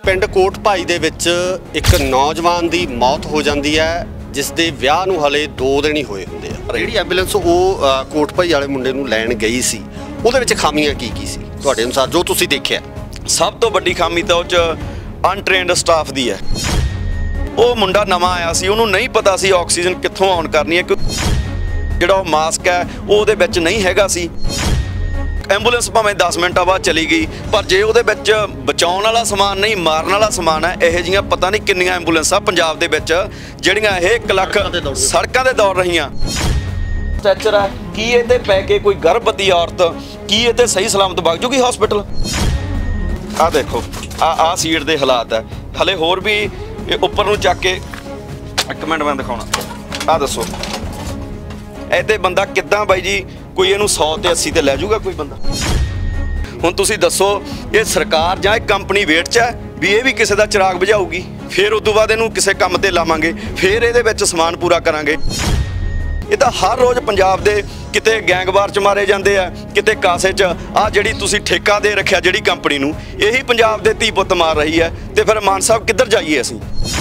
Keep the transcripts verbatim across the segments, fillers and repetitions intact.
ਪਿੰਡ ਕੋਟ ਭਾਈ ਦੇ ਵਿੱਚ ਇੱਕ ਨੌਜਵਾਨ ਦੀ ਮੌਤ ਹੋ ਜਾਂਦੀ ਹੈ ਜਿਸ ਦੇ ਵਿਆਹ ਨੂੰ ਹਲੇ ਦੋ ਦਿਨ ਹੀ ਹੋਏ ਹੁੰਦੇ ਆ। ਜਿਹੜੀ ਐਂਬੂਲੈਂਸ ਉਹ ਕੋਟ ਭਾਈ ਵਾਲੇ ਮੁੰਡੇ ਨੂੰ ਲੈਣ ਗਈ ਸੀ ਉਹਦੇ ਵਿੱਚ ਖਾਮੀਆਂ ਕੀ ਕੀ ਸੀ ਤੁਹਾਡੇ ਅਨੁਸਾਰ ਜੋ ਤੁਸੀਂ ਦੇਖਿਆ? ਸਭ ਤੋਂ ਵੱਡੀ ਖਾਮੀ ਤਾਂ ਉਹ 'ਚ ਅਨਟ੍ਰੇਨਡ ਸਟਾਫ ਦੀ ਹੈ। ਉਹ ਮੁੰਡਾ ਨਵਾਂ ਆਇਆ ਸੀ, ਉਹਨੂੰ ਨਹੀਂ ਪਤਾ ਸੀ ਆਕਸੀਜਨ ਕਿੱਥੋਂ ਆਨ ਕਰਨੀ ਹੈ, ਕਿ ਜਿਹੜਾ ਉਹ ਮਾਸਕ ਹੈ ਉਹ ਉਹਦੇ ਵਿੱਚ ਨਹੀਂ ਹੈਗਾ ਸੀ। ਐਂਬੂਲੈਂਸ ਭਾਵੇਂ ਦਸ ਮਿੰਟਾਂ ਬਾਅਦ ਚਲੀ ਗਈ, ਪਰ ਜੇ ਉਹਦੇ ਵਿੱਚ ਬਚਾਉਣ ਵਾਲਾ ਸਮਾਨ ਨਹੀਂ ਮਾਰਨ ਵਾਲਾ ਸਮਾਨ ਹੈ। ਇਹੋ ਜਿਹੀਆਂ ਪਤਾ ਨਹੀਂ ਕਿੰਨੀਆਂ ਐਂਬੂਲੈਂਸਾਂ ਪੰਜਾਬ ਦੇ ਵਿੱਚ ਜਿਹੜੀਆਂ ਇਹ ਇੱਕ ਲੱਖ ਸੜਕਾਂ 'ਤੇ ਦੌੜ ਰਹੀਆਂ। ਸਟ੍ਰੈਚਰ ਹੈ, ਕੀ ਇਹ 'ਤੇ ਪੈ ਕੇ ਕੋਈ ਗਰਭਵਤੀ ਔਰਤ ਕੀ ਇਹ 'ਤੇ ਸਹੀ ਸਲਾਮਤ ਵਗ ਜੂਗੀ ਹਸਪੀਟਲ? ਆਹ ਦੇਖੋ, ਆ ਆਹ ਸੀਟ ਦੇ ਹਾਲਾਤ ਹੈ। ਹਲੇ ਹੋਰ ਵੀ ਇਹ ਉੱਪਰ ਨੂੰ ਚੱਕ ਕੇ ਇੱਕ ਮਿੰਟ ਮੈਂ ਦਿਖਾਉਣਾ। ਆਹ ਦੱਸੋ ਇਹ 'ਤੇ ਬੰਦਾ ਕਿੱਦਾਂ ਬਾਈ ਜੀ ਕੋਈ ਇਹਨੂੰ ਸੌ ਤੇ ਅੱਸੀ ਤੇ ਲੈ ਜਾਊਗਾ ਕੋਈ ਬੰਦਾ? ਹੁਣ ਤੁਸੀਂ ਦੱਸੋ, ਇਹ ਸਰਕਾਰ ਜਾਂ ਇਹ ਕੰਪਨੀ ਵੇਟ 'ਚ ਹੈ ਵੀ ਇਹ ਵੀ ਕਿਸੇ ਦਾ ਚਿਰਾਗ ਬੁਝਾਊਗੀ, ਫਿਰ ਉਸ ਤੋਂ ਬਾਅਦ ਇਹਨੂੰ ਕਿਸੇ ਕੰਮ ਤੇ ਲਾਵਾਂਗੇ, ਫਿਰ ਇਹਦੇ ਵਿੱਚ ਸਮਾਨ ਪੂਰਾ ਕਰਾਂਗੇ। ਇਹ ਤਾਂ ਹਰ ਰੋਜ਼ ਪੰਜਾਬ ਦੇ ਕਿਤੇ ਗੈਂਗਵਾਰ 'ਚ ਮਾਰੇ ਜਾਂਦੇ ਆ, ਕਿਤੇ ਕਾਸੇ 'ਚ। ਆਹ ਜਿਹੜੀ ਤੁਸੀਂ ਠੇਕਾ ਦੇ ਰੱਖਿਆ ਜਿਹੜੀ ਕੰਪਨੀ ਨੂੰ, ਇਹੀ ਪੰਜਾਬ ਦੇ ਧੀ ਪੁੱਤ ਮਾਰ ਰਹੀ ਹੈ। ਤੇ ਫਿਰ ਮਾਨ ਸਾਹਿਬ ਕਿੱਧਰ ਜਾਈਏ ਅਸੀਂ?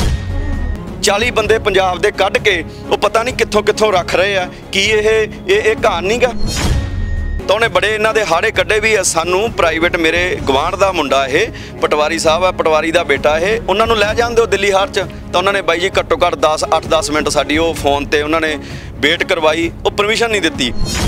ਚਾਲੀ ਬੰਦੇ ਪੰਜਾਬ ਦੇ ਕੱਢ ਕੇ ਉਹ ਪਤਾ ਨਹੀਂ ਕਿੱਥੋਂ ਕਿੱਥੋਂ ਰੱਖ ਰਹੇ ਆ। ਕੀ ਇਹ ਇਹ ਇਹ ਕਹਾਣ ਨਹੀਂ ਗਾ? ਤਾਂ ਉਹਨੇ ਬੜੇ ਇਹਨਾਂ ਦੇ ਹਾੜੇ ਕੱਢੇ ਵੀ ਆ। ਸਾਨੂੰ ਪ੍ਰਾਈਵੇਟ, ਮੇਰੇ ਗਵਾਂਢ ਦਾ ਮੁੰਡਾ ਇਹ ਪਟਵਾਰੀ ਸਾਹਿਬ ਆ, ਪਟਵਾਰੀ ਦਾ ਬੇਟਾ ਇਹ, ਉਹਨਾਂ ਨੂੰ ਲੈ ਜਾਂਦੇ ਹੋ ਦਿੱਲੀ ਹਾਰ 'ਚ। ਤਾਂ ਉਹਨਾਂ ਨੇ ਬਾਈ ਜੀ ਘੱਟੋ ਘੱਟ ਦਸ ਅੱਠ ਦਸ ਮਿੰਟ ਸਾਡੀ ਉਹ ਫੋਨ ਤੇ ਉਹਨਾਂ ਨੇ ਵੇਟ ਕਰਵਾਈ, ਉਹ ਪਰਮਿਸ਼ਨ ਨਹੀਂ ਦਿੱਤੀ।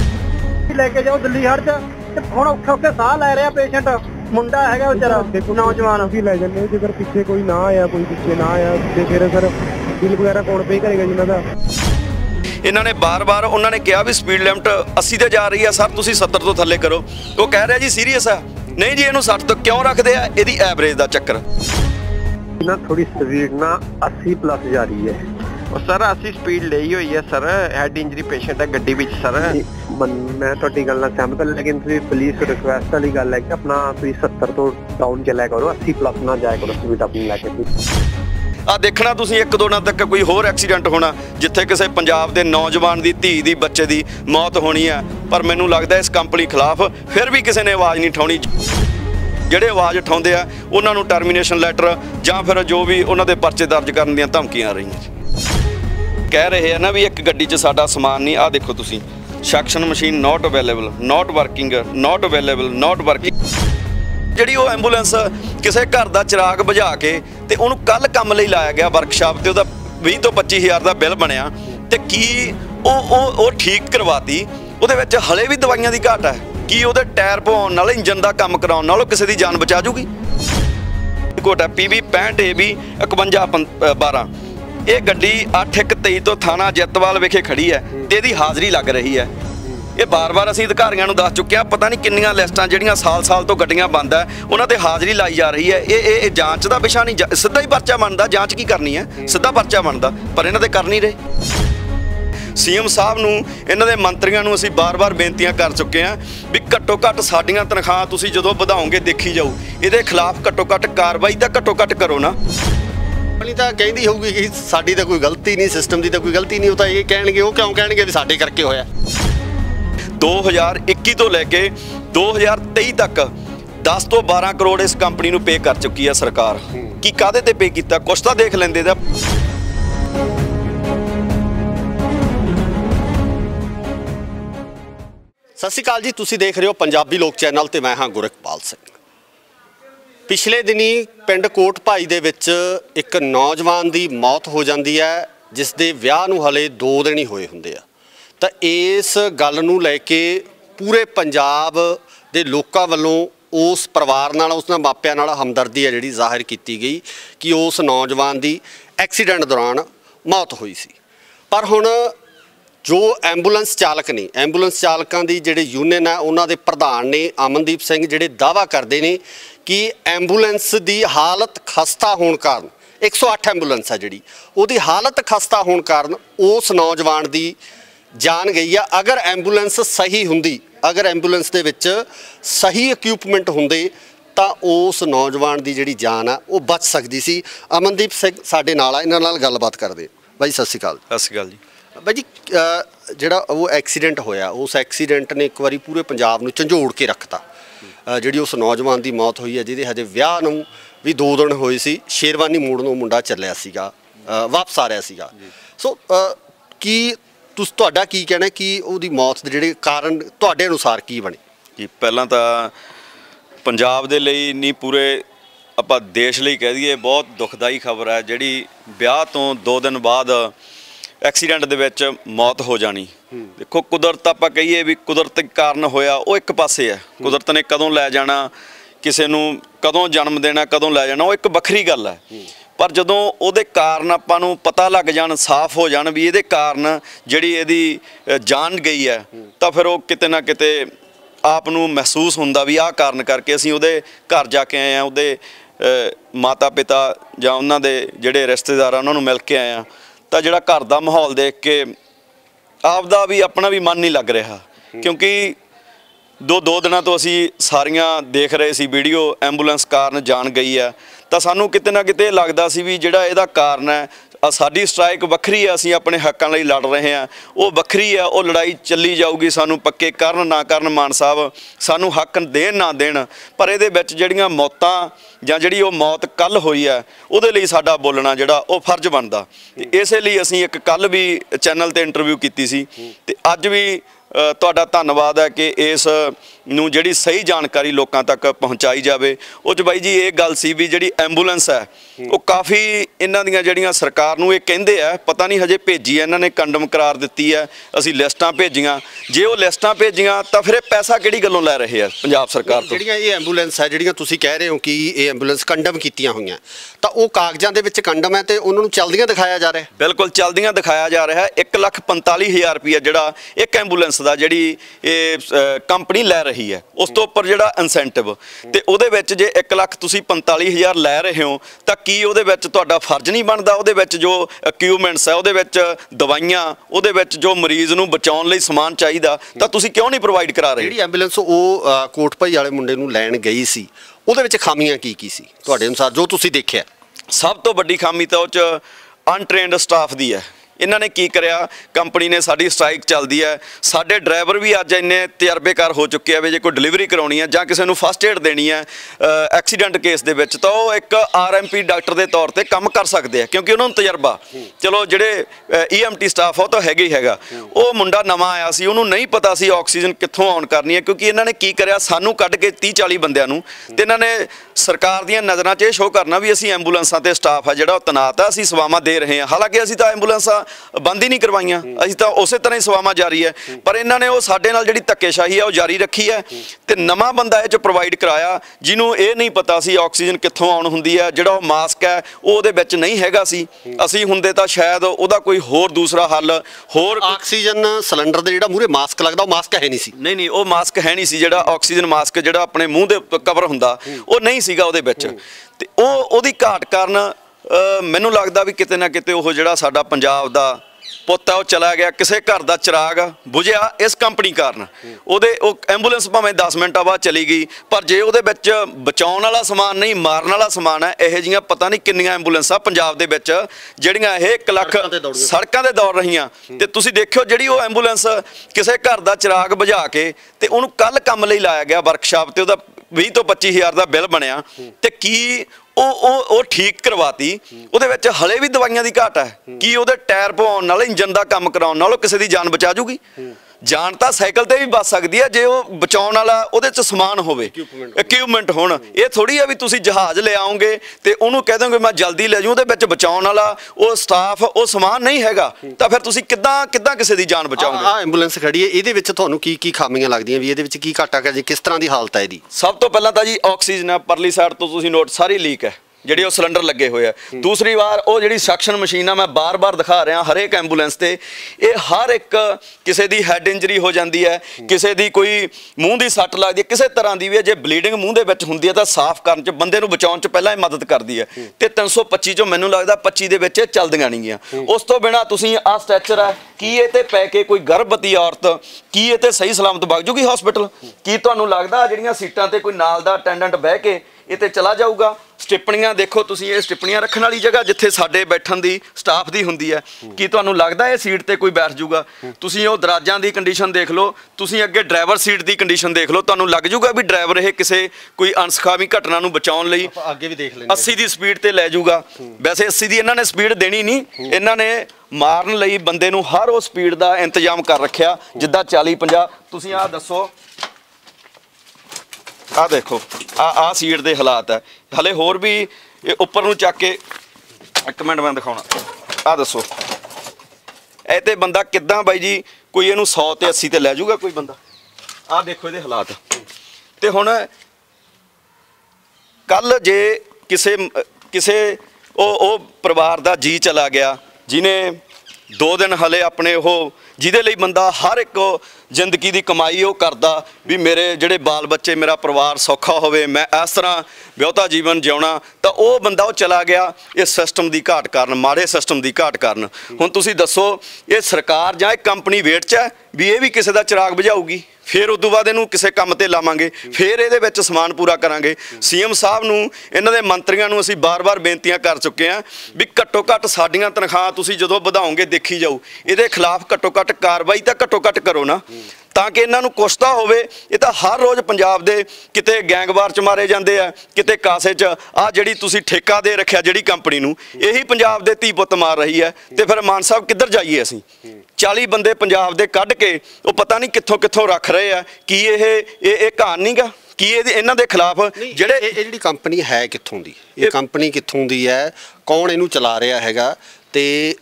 ਲੈ ਕੇ ਜਾਓ ਦਿੱਲੀ ਹਾਰ 'ਚ, ਤੇ ਹੁਣ ਔਖੇ ਔਖੇ ਸਾਹ ਲੈ ਰਿਹਾ ਪੇਸ਼ੈਂਟ, ਮੁੰਡਾ ਹੈਗਾ ਵਿਚਾਰਾ ਨੌਜਵਾਨ। ਅਸੀਂ ਲੈ ਜਾਂਦੇ ਜੇਕਰ ਪਿੱਛੇ ਕੋਈ ਨਾ ਆਇਆ, ਕੋਈ ਪਿੱਛੇ ਨਾ ਆਇਆ ਤੇ ਫਿਰ ਸਰ ਬਿੱਲ ਵਗੈਰਾ ਕੌਣ ਪੇ ਕਰੇਗਾ ਜਿਨ੍ਹਾਂ ਦਾ? ਇਹਨਾਂ ਨੇ ਬਾਰ-ਬਾਰ ਉਹਨਾਂ ਨੇ ਕਿਹਾ ਵੀ ਸਪੀਡ ਲਿਮਟ ਅੱਸੀ ਤੇ ਜਾ ਰਹੀ ਆ ਸਰ, ਤੁਸੀਂ ਸੱਤਰ ਤੋਂ ਥੱਲੇ ਕਰੋ। ਉਹ ਕਹਿ ਰਿਹਾ ਜੀ ਸੀਰੀਅਸ ਆ। ਨਹੀਂ ਜੀ, ਇਹਨੂੰ ਸੱਠ ਤੋਂ ਕਿਉਂ ਰੱਖਦੇ ਆ? ਇਹਦੀ ਐਵਰੇਜ ਦਾ ਚੱਕਰ ਨਾ, ਥੋੜੀ ਸਪੀਡ ਨਾ ਅੱਸੀ ਪਲੱਸ ਜਾ ਰਹੀ ਹੈ। ਉਹ ਸਰ ਅਸੀਂ ਸਪੀਡ ਲਈ ਹੋਈ ਹੈ ਸਰ, ਹੈਡ ਇੰਜਰੀ ਪੇਸ਼ੈਂਟ ਹੈ ਗੱਡੀ ਵਿੱਚ ਸਰ। ਮੈਂ ਤੁਹਾਡੀ ਗੱਲ ਨਾਲ ਸਹਿਮਤ ਹਾਂ, ਲੇਕਿਨ ਤੁਸੀਂ ਪੁਲਿਸ ਰਿਕੁਐਸਟ ਵਾਲੀ ਗੱਲ ਹੈ ਕਿ ਆਪਣਾ ਤੁਸੀਂ ਸੱਤਰ ਤੋਂ ਡਾਊਨ ਚੱਲਿਆ ਕਰੋ, ਅੱਸੀ ਪਲੱਸ ਨਾ ਜਾਇਆ ਕਰੋ ਸਪੀਡ ਆਪਣੀ ਲੈ ਕੇ। ਆ ਦੇਖਣਾ ਤੁਸੀਂ ਇੱਕ ਦੋ ਦਿਨਾਂ ਤੱਕ ਕੋਈ ਹੋਰ ਐਕਸੀਡੈਂਟ ਹੋਣਾ ਜਿੱਥੇ ਕਿਸੇ ਪੰਜਾਬ ਦੇ ਨੌਜਵਾਨ ਦੀ, ਧੀ ਦੀ, ਬੱਚੇ ਦੀ ਮੌਤ ਹੋਣੀ ਹੈ। ਪਰ ਮੈਨੂੰ ਲੱਗਦਾ ਇਸ ਕੰਪਨੀ ਖਿਲਾਫ ਫਿਰ ਵੀ ਕਿਸੇ ਨੇ ਆਵਾਜ਼ ਨਹੀਂ ਉਠਾਉਣੀ। ਜਿਹੜੇ ਆਵਾਜ਼ ਉਠਾਉਂਦੇ ਆ ਉਹਨਾਂ ਨੂੰ ਟਰਮੀਨੇਸ਼ਨ ਲੈਟਰ ਜਾਂ ਫਿਰ ਜੋ ਵੀ ਉਹਨਾਂ ਦੇ ਪਰਚੇ ਦਰਜ ਕਰਨ ਦੀਆਂ ਧਮਕੀਆਂ ਆ ਰਹੀਆਂ। ਕਹਿ ਰਹੇ ਆ ਨਾ ਵੀ ਇੱਕ ਗੱਡੀ 'ਚ ਸਾਡਾ ਸਮਾਨ ਨਹੀਂ। ਆਹ ਦੇਖੋ ਤੁਸੀਂ, suction machine not available, not working, not available, not working. ਜਿਹੜੀ ਉਹ ਐਂਬੂਲੈਂਸ ਕਿਸੇ ਘਰ ਦਾ ਚਿਰਾਗ ਬੁਝਾ ਕੇ ਤੇ ਉਹਨੂੰ ਕੱਲ ਕੰਮ ਲਈ ਲਾਇਆ ਗਿਆ ਵਰਕਸ਼ਾਪ ਤੇ, ਉਹਦਾ ਵੀਹ ਤੋਂ ਪੱਚੀ ਹਜ਼ਾਰ ਦਾ ਬਿੱਲ ਬਣਿਆ, ਤੇ ਕੀ ਉਹ ਉਹ ਉਹ ਠੀਕ ਕਰਵਾਤੀ? ਉਹਦੇ ਵਿੱਚ ਹਲੇ ਵੀ ਦਵਾਈਆਂ ਦੀ ਘਾਟ ਹੈ। ਕੀ ਉਹਦੇ ਟਾਇਰ ਪਵਾਉਣ ਨਾਲ, ਇੰਜਨ ਦਾ ਕੰਮ ਕਰਾਉਣ ਨਾਲ ਉਹ ਕਿਸੇ ਦੀ ਜਾਨ ਬਚਾ ਜੂਗੀ? ਕੋਟ ਹੈ ਪੀ ਵੀ ਪੈਂਹਠ ਏ ਬੀ ਇਕਵੰਜਾ ਬਾਰਾਂ। ਇਹ ਗੱਡੀ ਅੱਠ ਇੱਕ ਤੇਈ ਤੋਂ ਥਾਣਾ ਜੈਤਵਾਲ ਵਿਖੇ ਖੜੀ ਹੈ ਤੇ ਇਹਦੀ ਹਾਜ਼ਰੀ ਲੱਗ ਰਹੀ ਹੈ। ਇਹ ਬਾਰ-ਬਾਰ ਅਸੀਂ ਅਧਿਕਾਰੀਆਂ ਨੂੰ ਦੱਸ ਚੁੱਕੇ ਹਾਂ, ਪਤਾ ਨਹੀਂ ਕਿੰਨੀਆਂ ਲਿਸਟਾਂ ਜਿਹੜੀਆਂ ਸਾਲ-ਸਾਲ ਤੋਂ ਗੱਡੀਆਂ ਬੰਦ ਹੈ ਉਹਨਾਂ ਤੇ ਹਾਜ਼ਰੀ ਲਾਈ ਜਾ ਰਹੀ ਹੈ। ਇਹ ਇਹ ਜਾਂਚ ਦਾ ਵਿਸ਼ਾ ਨਹੀਂ, ਸਿੱਧਾ ਹੀ ਪਰਚਾ ਬਣਦਾ। ਜਾਂਚ ਕੀ ਕਰਨੀ ਹੈ? ਸਿੱਧਾ ਪਰਚਾ ਬਣਦਾ, ਪਰ ਇਹਨਾਂ ਤੇ ਕਰ ਨਹੀਂ ਰਹੇ। ਸੀਐਮ ਸਾਹਿਬ ਨੂੰ, ਇਹਨਾਂ ਦੇ ਮੰਤਰੀਆਂ ਨੂੰ ਅਸੀਂ ਬਾਰ-ਬਾਰ ਬੇਨਤੀਆਂ ਕਰ ਚੁੱਕੇ ਹਾਂ ਵੀ ਘੱਟੋ ਘੱਟ ਸਾਡੀਆਂ ਤਨਖਾਹਾਂ ਤੁਸੀਂ ਜਦੋਂ ਵਧਾਓਗੇ ਦੇਖੀ ਜਾਊ, ਇਹਦੇ ਖਿਲਾਫ ਘੱਟੋ ਘੱਟ ਕਾਰਵਾਈ ਤਾਂ ਘੱਟੋ ਘੱਟ ਕਰੋ ਨਾ। ਆਪਣੀ ਤਾਂ ਕਹਿੰਦੀ ਹੋਊਗੀ ਕਿ ਸਾਡੀ ਤਾਂ ਕੋਈ ਗਲਤੀ ਨਹੀਂ, ਸਿਸਟਮ ਦੀ ਤਾਂ ਕੋਈ ਗਲਤੀ ਨਹੀਂ। ਉਹ ਤਾਂ ਇਹ ਕਹਿਣਗੇ, ਉਹ ਕਿਉਂ ਕਹਿਣਗੇ ਵੀ ਸਾਡੇ ਕਰਕੇ ਹੋਇਆ? ਦੋ ਹਜ਼ਾਰ ਇੱਕੀ ਤੋਂ ਲੈ ਕੇ ਦੋ ਹਜ਼ਾਰ ਤੇਈ ਤੱਕ ਦਸ ਤੋਂ ਬਾਰਾਂ ਕਰੋੜ ਇਸ ਕੰਪਨੀ ਨੂੰ ਪੇ ਕਰ ਚੁੱਕੀ ਹੈ ਸਰਕਾਰ। ਕੀ ਕਾਹਦੇ ਤੇ ਪੇ ਕੀਤਾ? ਕੁਛ ਤਾਂ ਦੇਖ ਲੈਂਦੇ ਦਾ। ਸਤਿ ਸ਼੍ਰੀ ਅਕਾਲ ਜੀ, ਤੁਸੀਂ ਦੇਖ ਰਹੇ ਹੋ ਪੰਜਾਬੀ ਲੋਕ ਚੈਨਲ ਤੇ ਮੈਂ ਹਾਂ ਗੁਰਕਪਾਲ ਸਿੰਘ। ਪਿਛਲੇ ਦਿਨੀ ਪਿੰਡ ਕੋਟ ਭਾਈ ਦੇ ਵਿੱਚ ਇੱਕ ਨੌਜਵਾਨ ਦੀ ਮੌਤ ਹੋ ਜਾਂਦੀ ਹੈ ਜਿਸ ਦੇ ਵਿਆਹ ਨੂੰ ਹਲੇ ਦੋ ਦਿਨ ਹੀ ਹੋਏ ਹੁੰਦੇ ਆ। ਤਾਂ ਇਸ ਗੱਲ ਨੂੰ ਲੈ ਕੇ ਪੂਰੇ ਪੰਜਾਬ ਦੇ ਲੋਕਾਂ ਵੱਲੋਂ ਉਸ ਪਰਿਵਾਰ ਨਾਲ, ਉਸ ਦੇ ਮਾਪਿਆਂ ਨਾਲ ਹਮਦਰਦੀ ਹੈ ਜਿਹੜੀ ਜ਼ਾਹਿਰ ਕੀਤੀ ਗਈ ਕਿ ਉਸ ਨੌਜਵਾਨ ਦੀ ਐਕਸੀਡੈਂਟ ਦੌਰਾਨ ਮੌਤ ਹੋਈ ਸੀ। ਪਰ ਹੁਣ ਜੋ ਐਂਬੂਲੈਂਸ ਚਾਲਕ ਨੇ, ਐਂਬੂਲੈਂਸ ਚਾਲਕਾਂ ਦੀ ਜਿਹੜੇ ਯੂਨੀਅਨ ਹੈ ਉਹਨਾਂ ਦੇ ਪ੍ਰਧਾਨ ਨੇ ਅਮਨਦੀਪ ਸਿੰਘ, ਜਿਹੜੇ ਦਾਅਵਾ ਕਰਦੇ ਨੇ ਕਿ ਐਂਬੂਲੈਂਸ ਦੀ ਹਾਲਤ ਖਸਤਾ ਹੋਣ ਕਾਰਨ, ਇੱਕ ਸੌ ਅੱਠ ਐਂਬੂਲੈਂਸ ਹੈ ਜਿਹੜੀ, ਉਹਦੀ ਹਾਲਤ ਖਸਤਾ ਹੋਣ ਕਾਰਨ ਉਸ ਨੌਜਵਾਨ ਦੀ ਜਾਨ ਗਈ ਆ। ਅਗਰ ਐਂਬੂਲੈਂਸ ਸਹੀ ਹੁੰਦੀ, ਅਗਰ ਐਂਬੂਲੈਂਸ ਦੇ ਵਿੱਚ ਸਹੀ ਇਕਵਿਪਮੈਂਟ ਹੁੰਦੇ ਤਾਂ ਉਸ ਨੌਜਵਾਨ ਦੀ ਜਿਹੜੀ ਜਾਨ ਆ ਉਹ ਬਚ ਸਕਦੀ ਸੀ। ਅਮਨਦੀਪ ਸਿੰਘ ਸਾਡੇ ਨਾਲ ਆ, ਇਹਨਾਂ ਨਾਲ ਗੱਲਬਾਤ ਕਰਦੇ। ਬਾਈ ਸਤਿ ਸ਼੍ਰੀ ਅਕਾਲ। ਸਤਿ ਸ਼੍ਰੀ ਅਕਾਲ ਜੀ। ਬਾਈ ਜੀ, ਜਿਹੜਾ ਉਹ ਐਕਸੀਡੈਂਟ ਹੋਇਆ, ਉਸ ਐਕਸੀਡੈਂਟ ਨੇ ਇੱਕ ਵਾਰੀ ਪੂਰੇ ਪੰਜਾਬ ਨੂੰ ਝੰਜੋੜ ਕੇ ਰੱਖਤਾ। ਜਿਹੜੀ ਉਸ ਨੌਜਵਾਨ ਦੀ ਮੌਤ ਹੋਈ ਹੈ, ਜਿਹਦੇ ਹਜੇ ਵਿਆਹ ਨੂੰ ਵੀ ਦੋ ਦਿਨ ਹੋਏ ਸੀ ਸ਼ੇਰਵਾਨੀ ਮੋੜ ਨੂੰ ਮੁੰਡਾ ਚੱਲਿਆ ਸੀਗਾ, ਵਾਪਸ ਆ ਰਿਹਾ ਸੀਗਾ। ਸੋ ਕੀ ਤੁਸੀਂ ਤੁਹਾਡਾ ਕੀ ਕਹਿਣਾ ਕਿ ਉਹਦੀ ਮੌਤ ਦੇ ਜਿਹੜੇ ਕਾਰਨ ਤੁਹਾਡੇ ਅਨੁਸਾਰ ਕੀ ਬਣੇ? ਜੀ ਪਹਿਲਾਂ ਤਾਂ ਪੰਜਾਬ ਦੇ ਲਈ ਨਹੀਂ, ਪੂਰੇ ਆਪਾਂ ਦੇਸ਼ ਲਈ ਕਹਿ ਦਈਏ ਬਹੁਤ ਦੁਖਦਾਈ ਖਬਰ ਹੈ ਜਿਹੜੀ ਵਿਆਹ ਤੋਂ ਦੋ ਦਿਨ ਬਾਅਦ ਐਕਸੀਡੈਂਟ ਦੇ ਵਿੱਚ ਮੌਤ ਹੋ ਜਾਣੀ। ਦੇਖੋ ਕੁਦਰਤ ਆਪਾਂ ਕਹੀਏ ਵੀ ਕੁਦਰਤ ਕਾਰਨ ਹੋਇਆ ਉਹ ਇੱਕ ਪਾਸੇ ਹੈ, ਕੁਦਰਤ ਨੇ ਕਦੋਂ ਲੈ ਜਾਣਾ ਕਿਸੇ ਨੂੰ, ਕਦੋਂ ਜਨਮ ਦੇਣਾ, ਕਦੋਂ ਲੈ ਜਾਣਾ, ਉਹ ਇੱਕ ਵੱਖਰੀ ਗੱਲ ਹੈ। ਪਰ ਜਦੋਂ ਉਹਦੇ ਕਾਰਨ ਆਪਾਂ ਨੂੰ ਪਤਾ ਲੱਗ ਜਾਣ, ਸਾਫ਼ ਹੋ ਜਾਣ ਵੀ ਇਹਦੇ ਕਾਰਨ ਜਿਹੜੀ ਇਹਦੀ ਜਾਨ ਗਈ ਹੈ, ਤਾਂ ਫਿਰ ਉਹ ਕਿਤੇ ਨਾ ਕਿਤੇ ਆਪ ਨੂੰ ਮਹਿਸੂਸ ਹੁੰਦਾ ਵੀ ਆਹ ਕਾਰਨ ਕਰਕੇ ਅਸੀਂ ਉਹਦੇ ਘਰ ਜਾ ਕੇ ਆਏ ਹਾਂ, ਉਹਦੇ ਮਾਤਾ ਪਿਤਾ ਜਾਂ ਉਹਨਾਂ ਦੇ ਜਿਹੜੇ ਰਿਸ਼ਤੇਦਾਰ ਆ ਉਹਨਾਂ ਨੂੰ ਮਿਲ ਕੇ ਆਏ ਹਾਂ, ਤਾਂ ਜਿਹੜਾ ਘਰ ਦਾ ਮਾਹੌਲ ਦੇਖ ਕੇ ਆਪ ਦਾ ਵੀ ਆਪਣਾ ਵੀ ਮਨ ਨਹੀਂ ਲੱਗ ਰਿਹਾ। ਕਿਉਂਕਿ ਦੋ ਦੋ ਦਿਨਾਂ ਤੋਂ ਅਸੀਂ ਸਾਰੀਆਂ ਦੇਖ ਰਹੇ ਸੀ ਵੀਡੀਓ, ਐਂਬੂਲੈਂਸ ਕਾਰਨ ਜਾਨ ਗਈ ਹੈ, ਤਾਂ ਸਾਨੂੰ ਕਿਤੇ ਨਾ ਕਿਤੇ ਲੱਗਦਾ ਸੀ ਵੀ ਜਿਹੜਾ ਇਹਦਾ ਕਾਰਨ ਹੈ, ਸਾਡੀ ਸਟ੍ਰਾਈਕ ਵੱਖਰੀ ਹੈ, ਅਸੀਂ ਆਪਣੇ ਹੱਕਾਂ ਲਈ ਲੜ ਰਹੇ ਹਾਂ, ਉਹ ਵੱਖਰੀ ਹੈ, ਉਹ ਲੜਾਈ ਚੱਲੀ ਜਾਊਗੀ। ਸਾਨੂੰ ਪੱਕੇ ਕਰਨ ਨਾ ਕਰਨ ਮਾਨ ਸਾਹਿਬ, ਸਾਨੂੰ ਹੱਕ ਦੇਣ ਨਾ ਦੇਣ, ਪਰ ਇਹਦੇ ਵਿੱਚ ਜਿਹੜੀਆਂ ਮੌਤਾਂ ਜਾਂ ਜਿਹੜੀ ਉਹ ਮੌਤ ਕੱਲ੍ਹ ਹੋਈ ਹੈ ਉਹਦੇ ਲਈ ਸਾਡਾ ਬੋਲਣਾ ਜਿਹੜਾ ਉਹ ਫਰਜ਼ ਬਣਦਾ। ਤੇ ਇਸੇ ਲਈ ਅਸੀਂ ਇੱਕ ਕੱਲ੍ਹ ਵੀ ਚੈਨਲ 'ਤੇ ਇੰਟਰਵਿਊ ਕੀਤੀ ਸੀ, ਤੇ ਅੱਜ ਵੀ ਤੁਹਾਡਾ ਧੰਨਵਾਦ ਹੈ ਕਿ ਇਸ ਨੂੰ ਜਿਹੜੀ ਸਹੀ ਜਾਣਕਾਰੀ ਲੋਕਾਂ ਤੱਕ ਪਹੁੰਚਾਈ ਜਾਵੇ। ਉਹ 'ਚ ਬਾਈ ਜੀ ਇਹ ਗੱਲ ਸੀ ਵੀ ਜਿਹੜੀ ਐਂਬੂਲੈਂਸ ਹੈ ਉਹ ਕਾਫੀ ਇਹਨਾਂ ਦੀਆਂ ਜਿਹੜੀਆਂ ਸਰਕਾਰ ਨੂੰ ਇਹ ਕਹਿੰਦੇ ਆ, ਪਤਾ ਨਹੀਂ ਹਜੇ ਭੇਜੀ ਹੈ ਇਹਨਾਂ ਨੇ, ਕੰਡਮ ਕਰਾਰ ਦਿੱਤੀ ਹੈ, ਅਸੀਂ ਲਿਸਟਾਂ ਭੇਜੀਆਂ। ਜੇ ਉਹ ਲਿਸਟਾਂ ਭੇਜੀਆਂ ਤਾਂ ਫਿਰ ਇਹ ਪੈਸਾ ਕਿਹੜੀ ਗੱਲੋਂ ਲੈ ਰਹੇ ਆ ਪੰਜਾਬ ਸਰਕਾਰ ਤੋਂ? ਜਿਹੜੀਆਂ ਇਹ ਐਂਬੂਲੈਂਸ ਹੈ, ਜਿਹੜੀਆਂ ਤੁਸੀਂ ਕਹਿ ਰਹੇ ਹੋ ਕਿ ਇਹ ਐਂਬੂਲੈਂਸ ਕੰਡਮ ਕੀਤੀਆਂ ਹੋਈਆਂ, ਤਾਂ ਉਹ ਕਾਗਜ਼ਾਂ ਦੇ ਵਿੱਚ ਕੰਡਮ ਹੈ ਤੇ ਉਹਨਾਂ ਨੂੰ ਚੱਲਦੀਆਂ ਦਿਖਾਇਆ ਜਾ ਰਿਹਾ? ਬਿਲਕੁਲ ਚੱਲਦੀਆਂ ਦਿਖਾਇਆ ਜਾ ਰਿਹਾ। ਇੱਕ ਲੱਖ ਪੰਤਾਲੀ ਹਜ਼ਾਰ ਰੁਪਈਆ ਜਿਹੜਾ ਇੱਕ ਐਂਬੂਲੈਂਸ ਦਾ ਜਿਹੜੀ ਇਹ ਕੰਪਨੀ ਲੈ ਰਹੀ ਹੈ, ਉਸ ਤੋਂ ਉੱਪਰ ਜਿਹੜਾ ਇਨਸੈਂਟਿਵ, ਤੇ ਉਹਦੇ ਵਿੱਚ ਜੇ ਇੱਕ ਲੱਖ ਤੁਸੀਂ ਪੰਤਾਲੀ ਹਜ਼ਾਰ ਲੈ ਰਹੇ ਹੋ ਤਾਂ ਕੀ ਉਹਦੇ ਵਿੱਚ ਤੁਹਾਡਾ ਫਰਜ਼ ਨਹੀਂ ਬਣਦਾ? ਉਹਦੇ ਵਿੱਚ ਜੋ ਇਕਵਿਪਮੈਂਟਸ ਹੈ, ਉਹਦੇ ਵਿੱਚ ਦਵਾਈਆਂ, ਉਹਦੇ ਵਿੱਚ ਜੋ ਮਰੀਜ਼ ਨੂੰ ਬਚਾਉਣ ਲਈ ਸਮਾਨ ਚਾਹੀਦਾ, ਤਾਂ ਤੁਸੀਂ ਕਿਉਂ ਨਹੀਂ ਪ੍ਰੋਵਾਈਡ ਕਰਾ ਰਹੇ? ਜਿਹੜੀ ਐਂਬੂਲੈਂਸ ਉਹ ਕੋਟਭਾਈ ਵਾਲੇ ਮੁੰਡੇ ਨੂੰ ਲੈਣ ਗਈ ਸੀ, ਉਹਦੇ ਵਿੱਚ ਖਾਮੀਆਂ ਕੀ ਕੀ ਸੀ ਤੁਹਾਡੇ ਅਨੁਸਾਰ ਜੋ ਤੁਸੀਂ ਦੇਖਿਆ? ਸਭ ਤੋਂ ਵੱਡੀ ਖਾਮੀ ਤਾਂ ਉਹ 'ਚ ਅਨਟ੍ਰੇਨਡ ਸਟਾਫ ਦੀ ਹੈ। ਇਹਨਾਂ ਨੇ ਕੀ ਕਰਿਆ, ਕੰਪਨੀ ਨੇ, ਸਾਡੀ ਸਟ੍ਰਾਈਕ ਚੱਲਦੀ ਹੈ, ਸਾਡੇ ਡਰਾਈਵਰ ਵੀ ਅੱਜ ਇੰਨੇ ਤਜਰਬੇਕਾਰ ਹੋ ਚੁੱਕੇ ਆ ਵੀ ਜੇ ਕੋਈ ਡਿਲੀਵਰੀ ਕਰਾਉਣੀ ਹੈ ਜਾਂ ਕਿਸੇ ਨੂੰ ਫਸਟ ਏਡ ਦੇਣੀ ਹੈ ਐਕਸੀਡੈਂਟ ਕੇਸ ਦੇ ਵਿੱਚ, ਤਾਂ ਉਹ ਇੱਕ ਆਰ ਐਮ ਪੀ ਡਾਕਟਰ ਦੇ ਤੌਰ ਤੇ ਕੰਮ ਕਰ ਸਕਦੇ ਆ ਕਿਉਂਕਿ ਉਹਨਾਂ ਨੂੰ ਤਜਰਬਾ। ਚਲੋ ਜਿਹੜੇ ਈ ਐਮ ਟੀ ਸਟਾਫ ਉਹ ਤਾਂ ਹੈਗੇ ਹੀ ਹੈਗਾ। ਉਹ ਮੁੰਡਾ ਨਵਾਂ ਆਇਆ ਸੀ, ਉਹਨੂੰ ਨਹੀਂ ਪਤਾ ਸੀ ਆਕਸੀਜਨ ਕਿੱਥੋਂ ਆਨ ਕਰਨੀ ਹੈ, ਕਿਉਂਕਿ ਇਹਨਾਂ ਨੇ ਕੀ ਕਰਿਆ, ਸਾਨੂੰ ਕੱਢ ਕੇ ਤੀਹ ਚਾਲੀ ਬੰਦਿਆਂ ਨੂੰ, ਤੇ ਇਹਨਾਂ ਨੇ ਸਰਕਾਰ ਦੀਆਂ ਨਜ਼ਰਾਂ 'ਚ ਇਹ ਸ਼ੋਅ ਕਰਨਾ ਵੀ ਅਸੀਂ ਐਂਬੂਲੈਂਸਾਂ ਤੇ ਸਟਾਫ ਆ ਜਿਹੜਾ ਉਹ ਤੈਨਾਤ ਆ, ਅਸੀਂ ਸੇਵਾਵਾਂ ਦੇ ਰਹੇ ਹਾਂ। ਹਾਲਾਂਕਿ ਅਸੀਂ ਤਾਂ ਐਂਬੂਲੈਂਸਾਂ ਬੰਦ ਹੀ ਨਹੀਂ ਕਰਵਾਈਆਂ, ਅਸੀਂ ਤਾਂ ਉਸੇ ਤਰ੍ਹਾਂ ਹੀ ਸੇਵਾਵਾਂ ਜਾਰੀ ਹੈ, ਪਰ ਇਹਨਾਂ ਨੇ ਉਹ ਸਾਡੇ ਨਾਲ ਜਿਹੜੀ ਧੱਕੇਸ਼ਾਹੀ ਹੈ ਉਹ ਜਾਰੀ ਰੱਖੀ ਹੈ। ਤੇ ਨਵਾਂ ਬੰਦਾ ਇਹ 'ਚ ਪ੍ਰੋਵਾਈਡ ਕਰਾਇਆ ਜਿਹਨੂੰ ਇਹ ਨਹੀਂ ਪਤਾ ਸੀ ਆਕਸੀਜਨ ਕਿੱਥੋਂ ਆਉਣ ਹੁੰਦੀ ਹੈ। ਜਿਹੜਾ ਉਹ ਮਾਸਕ ਹੈ ਉਹ ਉਹਦੇ ਵਿੱਚ ਨਹੀਂ ਹੈਗਾ ਸੀ, ਅਸੀਂ ਹੁੰਦੇ ਤਾਂ ਸ਼ਾਇਦ ਉਹਦਾ ਕੋਈ ਹੋਰ ਦੂਸਰਾ ਹੱਲ, ਹੋਰ ਆਕਸੀਜਨ ਸਿਲੰਡਰ ਦੇ ਜਿਹੜਾ ਮੂਹਰੇ ਮਾਸਕ ਲੱਗਦਾ ਉਹ ਮਾਸਕ ਹੈ ਨਹੀਂ ਸੀ। ਨਹੀਂ ਨਹੀਂ ਉਹ ਮਾਸਕ ਹੈ ਨਹੀਂ ਸੀ, ਜਿਹੜਾ ਆਕਸੀਜਨ ਮਾਸਕ ਜਿਹੜਾ ਆਪਣੇ ਮੂੰਹ ਦੇ ਕਵਰ ਹੁੰਦਾ ਉਹ ਨਹੀਂ ਸੀਗਾ ਉਹਦੇ ਵਿੱਚ। ਤੇ ਉਹ ਉਹਦੀ ਘਾਟ ਕਾਰਨ ਮੈਨੂੰ ਲੱਗਦਾ ਵੀ ਕਿਤੇ ਨਾ ਕਿਤੇ ਉਹ ਜਿਹੜਾ ਸਾਡਾ ਪੰਜਾਬ ਦਾ ਪੁੱਤ ਆ ਉਹ ਚਲਾ ਗਿਆ, ਕਿਸੇ ਘਰ ਦਾ ਚਿਰਾਗ ਬੁਝਿਆ ਇਸ ਕੰਪਨੀ ਕਾਰਨ। ਉਹਦੇ ਉਹ ਐਂਬੂਲੈਂਸ ਭਾਵੇਂ ਦਸ ਮਿੰਟਾਂ ਬਾਅਦ ਚਲੀ ਗਈ, ਪਰ ਜੇ ਉਹਦੇ ਵਿੱਚ ਬਚਾਉਣ ਵਾਲਾ ਸਮਾਨ ਨਹੀਂ, ਮਾਰਨ ਵਾਲਾ ਸਮਾਨ ਹੈ, ਇਹੋ ਜਿਹੀਆਂ ਪਤਾ ਨਹੀਂ ਕਿੰਨੀਆਂ ਐਂਬੂਲੈਂਸਾਂ ਪੰਜਾਬ ਦੇ ਵਿੱਚ ਜਿਹੜੀਆਂ ਇਹ ਇੱਕ ਲੱਖ ਸੜਕਾਂ ਤੇ ਦੌੜ ਰਹੀਆਂ। ਤੇ ਤੁਸੀਂ ਦੇਖਿਓ ਜਿਹੜੀ ਉਹ ਐਂਬੂਲੈਂਸ ਕਿਸੇ ਘਰ ਦਾ ਚਿਰਾਗ ਬੁਝਾ ਕੇ ਤੇ ਉਹਨੂੰ ਕੱਲ ਕੰਮ ਲਈ ਲਾਇਆ ਗਿਆ ਵਰਕਸ਼ਾਪ ਤੇ, ਉਹਦਾ ਵੀਹ ਤੋਂ ਪੱਚੀ ਹਜ਼ਾਰ ਦਾ ਬਿੱਲ ਬਣਿਆ, ਤੇ ਕੀ ਉਹ ਉਹ ਉਹ ਠੀਕ ਕਰਵਾਤੀ? ਉਹਦੇ ਵਿੱਚ ਹਲੇ ਵੀ ਦਵਾਈਆਂ ਦੀ ਘਾਟ ਹੈ। ਕੀ ਉਹਦੇ ਟਾਇਰ ਪਵਾਉਣ ਨਾਲ, ਇੰਜਨ ਦਾ ਕੰਮ ਕਰਾਉਣ ਨਾਲ ਉਹ ਕਿਸੇ ਦੀ ਜਾਨ ਬਚਾ ਜੂਗੀ? ਜਾਨ ਤਾਂ ਸਾਈਕਲ ਤੇ ਵੀ ਬਚ ਸਕਦੀ ਹੈ ਜੇ ਉਹ ਬਚਾਉਣ ਵਾਲਾ ਉਹਦੇ 'ਚ ਸਮਾਨ ਹੋਵੇ, ਇਕਵਿਪਮੈਂਟ ਹੋਣ। ਇਹ ਥੋੜੀ ਆ ਵੀ ਤੁਸੀਂ ਜਹਾਜ਼ ਲੈ ਆਓਗੇ ਤੇ ਉਹਨੂੰ ਕਹਿ ਦੋਗੇ ਮੈਂ ਜਲਦੀ ਲੈ ਜਾਊਂ, ਉਹਦੇ ਵਿੱਚ ਬਚਾਉਣ ਵਾਲਾ ਉਹ ਸਟਾਫ, ਉਹ ਸਮਾਨ ਨਹੀਂ ਹੈਗਾ, ਤਾਂ ਫਿਰ ਤੁਸੀਂ ਕਿੱਦਾਂ ਕਿੱਦਾਂ ਕਿਸੇ ਦੀ ਜਾਨ ਬਚਾਓਗੇ? ਆਹ ਐਂਬੂਲੈਂਸ ਖੜੀ ਹੈ, ਇਹਦੇ ਵਿੱਚ ਤੁਹਾਨੂੰ ਕੀ ਕੀ ਖਾਮੀਆਂ ਲੱਗਦੀਆਂ ਵੀ ਇਹਦੇ ਵਿੱਚ ਕੀ ਘਾਟਾ ਹੈ, ਕਿਸ ਤਰ੍ਹਾਂ ਦੀ ਹਾਲਤ ਹੈ ਇਹਦੀ? ਸਭ ਤੋਂ ਪਹਿਲਾਂ ਤਾਂ ਜੀ ਆਕਸੀਜਨ ਹੈ, ਪਰਲੀ ਸਾਈਡ ਤੋਂ ਤੁਸੀਂ ਨੋਟ ਸਾਰੀ ਲੀਕ ਹੈ, ਜਿਹੜੇ ਉਹ ਸਿਲੰਡਰ ਲੱਗੇ ਹੋਏ ਆ। ਦੂਸਰੀ ਵਾਰ ਉਹ ਜਿਹੜੀ ਸੈਕਸ਼ਨ ਮਸ਼ੀਨ ਆ, ਮੈਂ ਬਾਰ-ਬਾਰ ਦਿਖਾ ਰਿਹਾ ਹਰੇਕ ਐਂਬੂਲੈਂਸ ਤੇ, ਇਹ ਹਰ ਇੱਕ ਕਿਸੇ ਦੀ ਹੈਡ ਇੰਜਰੀ ਹੋ ਜਾਂਦੀ ਹੈ, ਕਿਸੇ ਦੀ ਕੋਈ ਮੂੰਹ ਦੀ ਸੱਟ ਲੱਗਦੀ ਹੈ, ਕਿਸੇ ਤਰ੍ਹਾਂ ਦੀ ਵੀ ਹੈ, ਜੇ ਬਲੀਡਿੰਗ ਮੂੰਹ ਦੇ ਵਿੱਚ ਹੁੰਦੀ ਹੈ ਤਾਂ ਸਾਫ਼ ਕਰਨ 'ਚ, ਬੰਦੇ ਨੂੰ ਬਚਾਉਣ 'ਚ ਪਹਿਲਾਂ ਇਹ ਮਦਦ ਕਰਦੀ ਹੈ। ਤੇ ਤਿੰਨ ਸੌ ਪੱਚੀ 'ਚੋਂ ਮੈਨੂੰ ਲੱਗਦਾ ਪੱਚੀ ਦੇ ਵਿੱਚ ਇਹ ਚੱਲਦੀਆਂ ਨਹੀਂ ਗੀਆਂ। ਉਸ ਤੋਂ ਬਿਨਾਂ ਤੁਸੀਂ ਆਹ ਸਟ੍ਰੈਚਰ ਹੈ, ਕੀ ਇਹ ਤੇ ਪੈ ਕੇ ਕੋਈ ਗਰਭਵਤੀ ਔਰਤ ਕੀ ਇਹ ਤੇ ਸਹੀ ਸਲਾਮਤ ਵਗ ਜੂਗੀ ਹਸਪੀਟਲ? ਕੀ ਤੁਹਾਨੂੰ ਲੱਗਦਾ ਜਿਹੜੀਆਂ ਸੀਟਾਂ ਤੇ ਕੋਈ ਨਾਲ ਦਾ ਅਟੈਂਡੈਂਟ ਬਹਿ ਕੇ ਇਹ ਤੇ ਚਲਾ ਜਾਊਗਾ। ਸਟਿੱਪਣੀਆਂ ਦੇਖੋ ਤੁਸੀਂ, ਇਹ ਸਟਿੱਪਣੀਆਂ ਰੱਖਣ ਵਾਲੀ ਜਗ੍ਹਾ ਜਿੱਥੇ ਸਾਡੇ ਬੈਠਣ ਦੀ ਸਟਾਫ ਦੀ ਹੁੰਦੀ ਹੈ, ਕੀ ਤੁਹਾਨੂੰ ਲੱਗਦਾ ਇਹ ਸੀਟ ਤੇ ਕੋਈ ਬੈਠ ਜਾਊਗਾ? ਤੁਸੀਂ ਉਹ ਦਰਾਜਾਂ ਦੀ ਕੰਡੀਸ਼ਨ ਦੇਖ ਲਓ, ਤੁਸੀਂ ਅੱਗੇ ਡਰਾਈਵਰ ਸੀਟ ਦੀ ਕੰਡੀਸ਼ਨ ਦੇਖ ਲਓ, ਤੁਹਾਨੂੰ ਲੱਗ ਜਾਊਗਾ ਵੀ ਡਰਾਈਵਰ ਇਹ ਕਿਸੇ ਕੋਈ ਅਣਸੁਖਾਵੀ ਘਟਨਾ ਨੂੰ ਬਚਾਉਣ ਲਈ ਅੱਗੇ ਵੀ ਦੇਖ ਲੈਂਦੇ ਅੱਸੀ ਦੀ ਸਪੀਡ ਤੇ ਲੈ ਜਾਊਗਾ। ਵੈਸੇ ਅੱਸੀ ਦੀ ਇਹਨਾਂ ਨੇ ਸਪੀਡ ਦੇਣੀ ਨਹੀਂ, ਇਹਨਾਂ ਨੇ ਮਾਰਨ ਲਈ ਬੰਦੇ ਨੂੰ ਹਰ ਉਹ ਸਪੀਡ ਦਾ ਇੰਤਜ਼ਾਮ ਕਰ ਰੱਖਿਆ ਜਿੱਦਾਂ ਚਾਲੀ ਪੰਜਾਹ। ਤੁਸੀਂ ਆਹ ਦੱਸੋ, ਆਹ ਦੇਖੋ ਆ ਆ ਸੀਟ ਦੇ ਹਾਲਾਤ ਹੈ। ਹਲੇ ਹੋਰ ਵੀ ਇਹ ਉੱਪਰ ਨੂੰ ਚੱਕ ਕੇ, ਇੱਕ ਮਿੰਟ ਮੈਂ ਦਿਖਾਉਣਾ। ਆਹ ਦੱਸੋ ਇਹ ਤੇ ਬੰਦਾ ਕਿੱਦਾਂ ਬਾਈ ਜੀ, ਕੋਈ ਇਹਨੂੰ ਸੌ ਤੇ ਅੱਸੀ ਤੇ ਲੈ ਜਾਊਗਾ ਕੋਈ ਬੰਦਾ? ਆਹ ਦੇਖੋ ਇਹਦੇ ਹਾਲਾਤ। ਤੇ ਹੁਣ ਕੱਲ ਜੇ ਕਿਸੇ ਕਿਸੇ ਉਹ ਉਹ ਪਰਿਵਾਰ ਦਾ ਜੀ ਚਲਾ ਗਿਆ ਜਿਹਨੇ ਦੋ ਦਿਨ ਹਲੇ ਆਪਣੇ ਉਹ, ਜਿਹਦੇ ਲਈ ਬੰਦਾ ਹਰ ਇੱਕ ਜ਼ਿੰਦਗੀ ਦੀ ਕਮਾਈ ਉਹ ਕਰਦਾ ਵੀ ਮੇਰੇ ਜਿਹੜੇ ਬਾਲ ਬੱਚੇ, ਮੇਰਾ ਪਰਿਵਾਰ ਸੌਖਾ ਹੋਵੇ, ਮੈਂ ਇਸ ਤਰ੍ਹਾਂ ਵਿਆਹੁਤਾ ਜੀਵਨ ਜਿਉਣਾ, ਤਾਂ ਉਹ ਬੰਦਾ ਉਹ ਚਲਾ ਗਿਆ ਇਸ ਸਿਸਟਮ ਦੀ ਘਾਟ ਕਾਰਨ, ਮਾੜੇ ਸਿਸਟਮ ਦੀ ਘਾਟ ਕਾਰਨ। ਹੁਣ ਤੁਸੀਂ ਦੱਸੋ ਇਹ ਸਰਕਾਰ ਜਾਂ ਇਹ ਕੰਪਨੀ ਵੇਟ 'ਚ ਹੈ ਵੀ ਇਹ ਵੀ ਕਿਸੇ ਦਾ ਚਿਰਾਗ ਬੁਝਾਊਗੀ? ਫਿਰ ਉਦੋਂ ਬਾਅਦ ਇਹਨੂੰ ਕਿਸੇ ਕੰਮ ਤੇ ਲਾਵਾਂਗੇ, ਫਿਰ ਇਹਦੇ ਵਿੱਚ ਸਮਾਨ ਪੂਰਾ ਕਰਾਂਗੇ। ਸੀਐਮ ਸਾਹਿਬ ਨੂੰ, ਇਹਨਾਂ ਦੇ ਮੰਤਰੀਆਂ ਨੂੰ ਅਸੀਂ ਬਾਰ-ਬਾਰ ਬੇਨਤੀਆਂ ਕਰ ਚੁੱਕੇ ਹਾਂ ਵੀ ਘੱਟੋ ਘੱਟ ਸਾਡੀਆਂ ਤਨਖਾਹਾਂ ਤੁਸੀਂ ਜਦੋਂ ਵਧਾਓਗੇ ਦੇਖੀ ਜਾਊ, ਇਹਦੇ ਖਿਲਾਫ ਘੱਟੋ ਘੱਟ ਕਾਰਵਾਈ ਤਾਂ ਘੱਟੋ ਘੱਟ ਕਰੋ ਨਾ, ਤਾਂ ਕਿ ਇਹਨਾਂ ਨੂੰ ਕੁਛ ਤਾਂ ਹੋਵੇ। ਇਹ ਤਾਂ ਹਰ ਰੋਜ਼ ਪੰਜਾਬ ਦੇ ਕਿਤੇ ਗੈਂਗਵਾਰ 'ਚ ਮਾਰੇ ਜਾਂਦੇ ਆ, ਕਿਤੇ ਕਾਸੇ 'ਚ। ਆਹ ਜਿਹੜੀ ਤੁਸੀਂ ਠੇਕਾ ਦੇ ਰੱਖਿਆ ਜਿਹੜੀ ਕੰਪਨੀ ਨੂੰ, ਇਹੀ ਪੰਜਾਬ ਦੇ ਧੀ ਪੁੱਤ ਮਾਰ ਰਹੀ ਹੈ। ਤੇ ਫਿਰ ਮਾਨ ਸਾਹਿਬ ਕਿੱਧਰ ਜਾਈਏ ਅਸੀਂ? ਚਾਲੀ ਬੰਦੇ ਪੰਜਾਬ ਦੇ ਕੱਢ ਕੇ ਉਹ ਪਤਾ ਨਹੀਂ ਕਿੱਥੋਂ ਕਿੱਥੋਂ ਰੱਖ ਰਹੇ ਆ। ਕੀ ਇਹ ਇਹ ਇਹ ਕਹਾਣ ਨਹੀਂ ਗਾ? ਕੀ ਇਹ ਇਹਨਾਂ ਦੇ ਖਿਲਾਫ ਜਿਹੜੇ ਇਹ ਜਿਹੜੀ ਕੰਪਨੀ ਹੈ ਕਿੱਥੋਂ ਦੀ, ਇਹ ਕੰਪਨੀ ਕਿੱਥੋਂ ਦੀ ਹੈ, ਕੌਣ ਇਹਨੂੰ ਚਲਾ ਰਿਹਾ ਹੈਗਾ, ਤੇ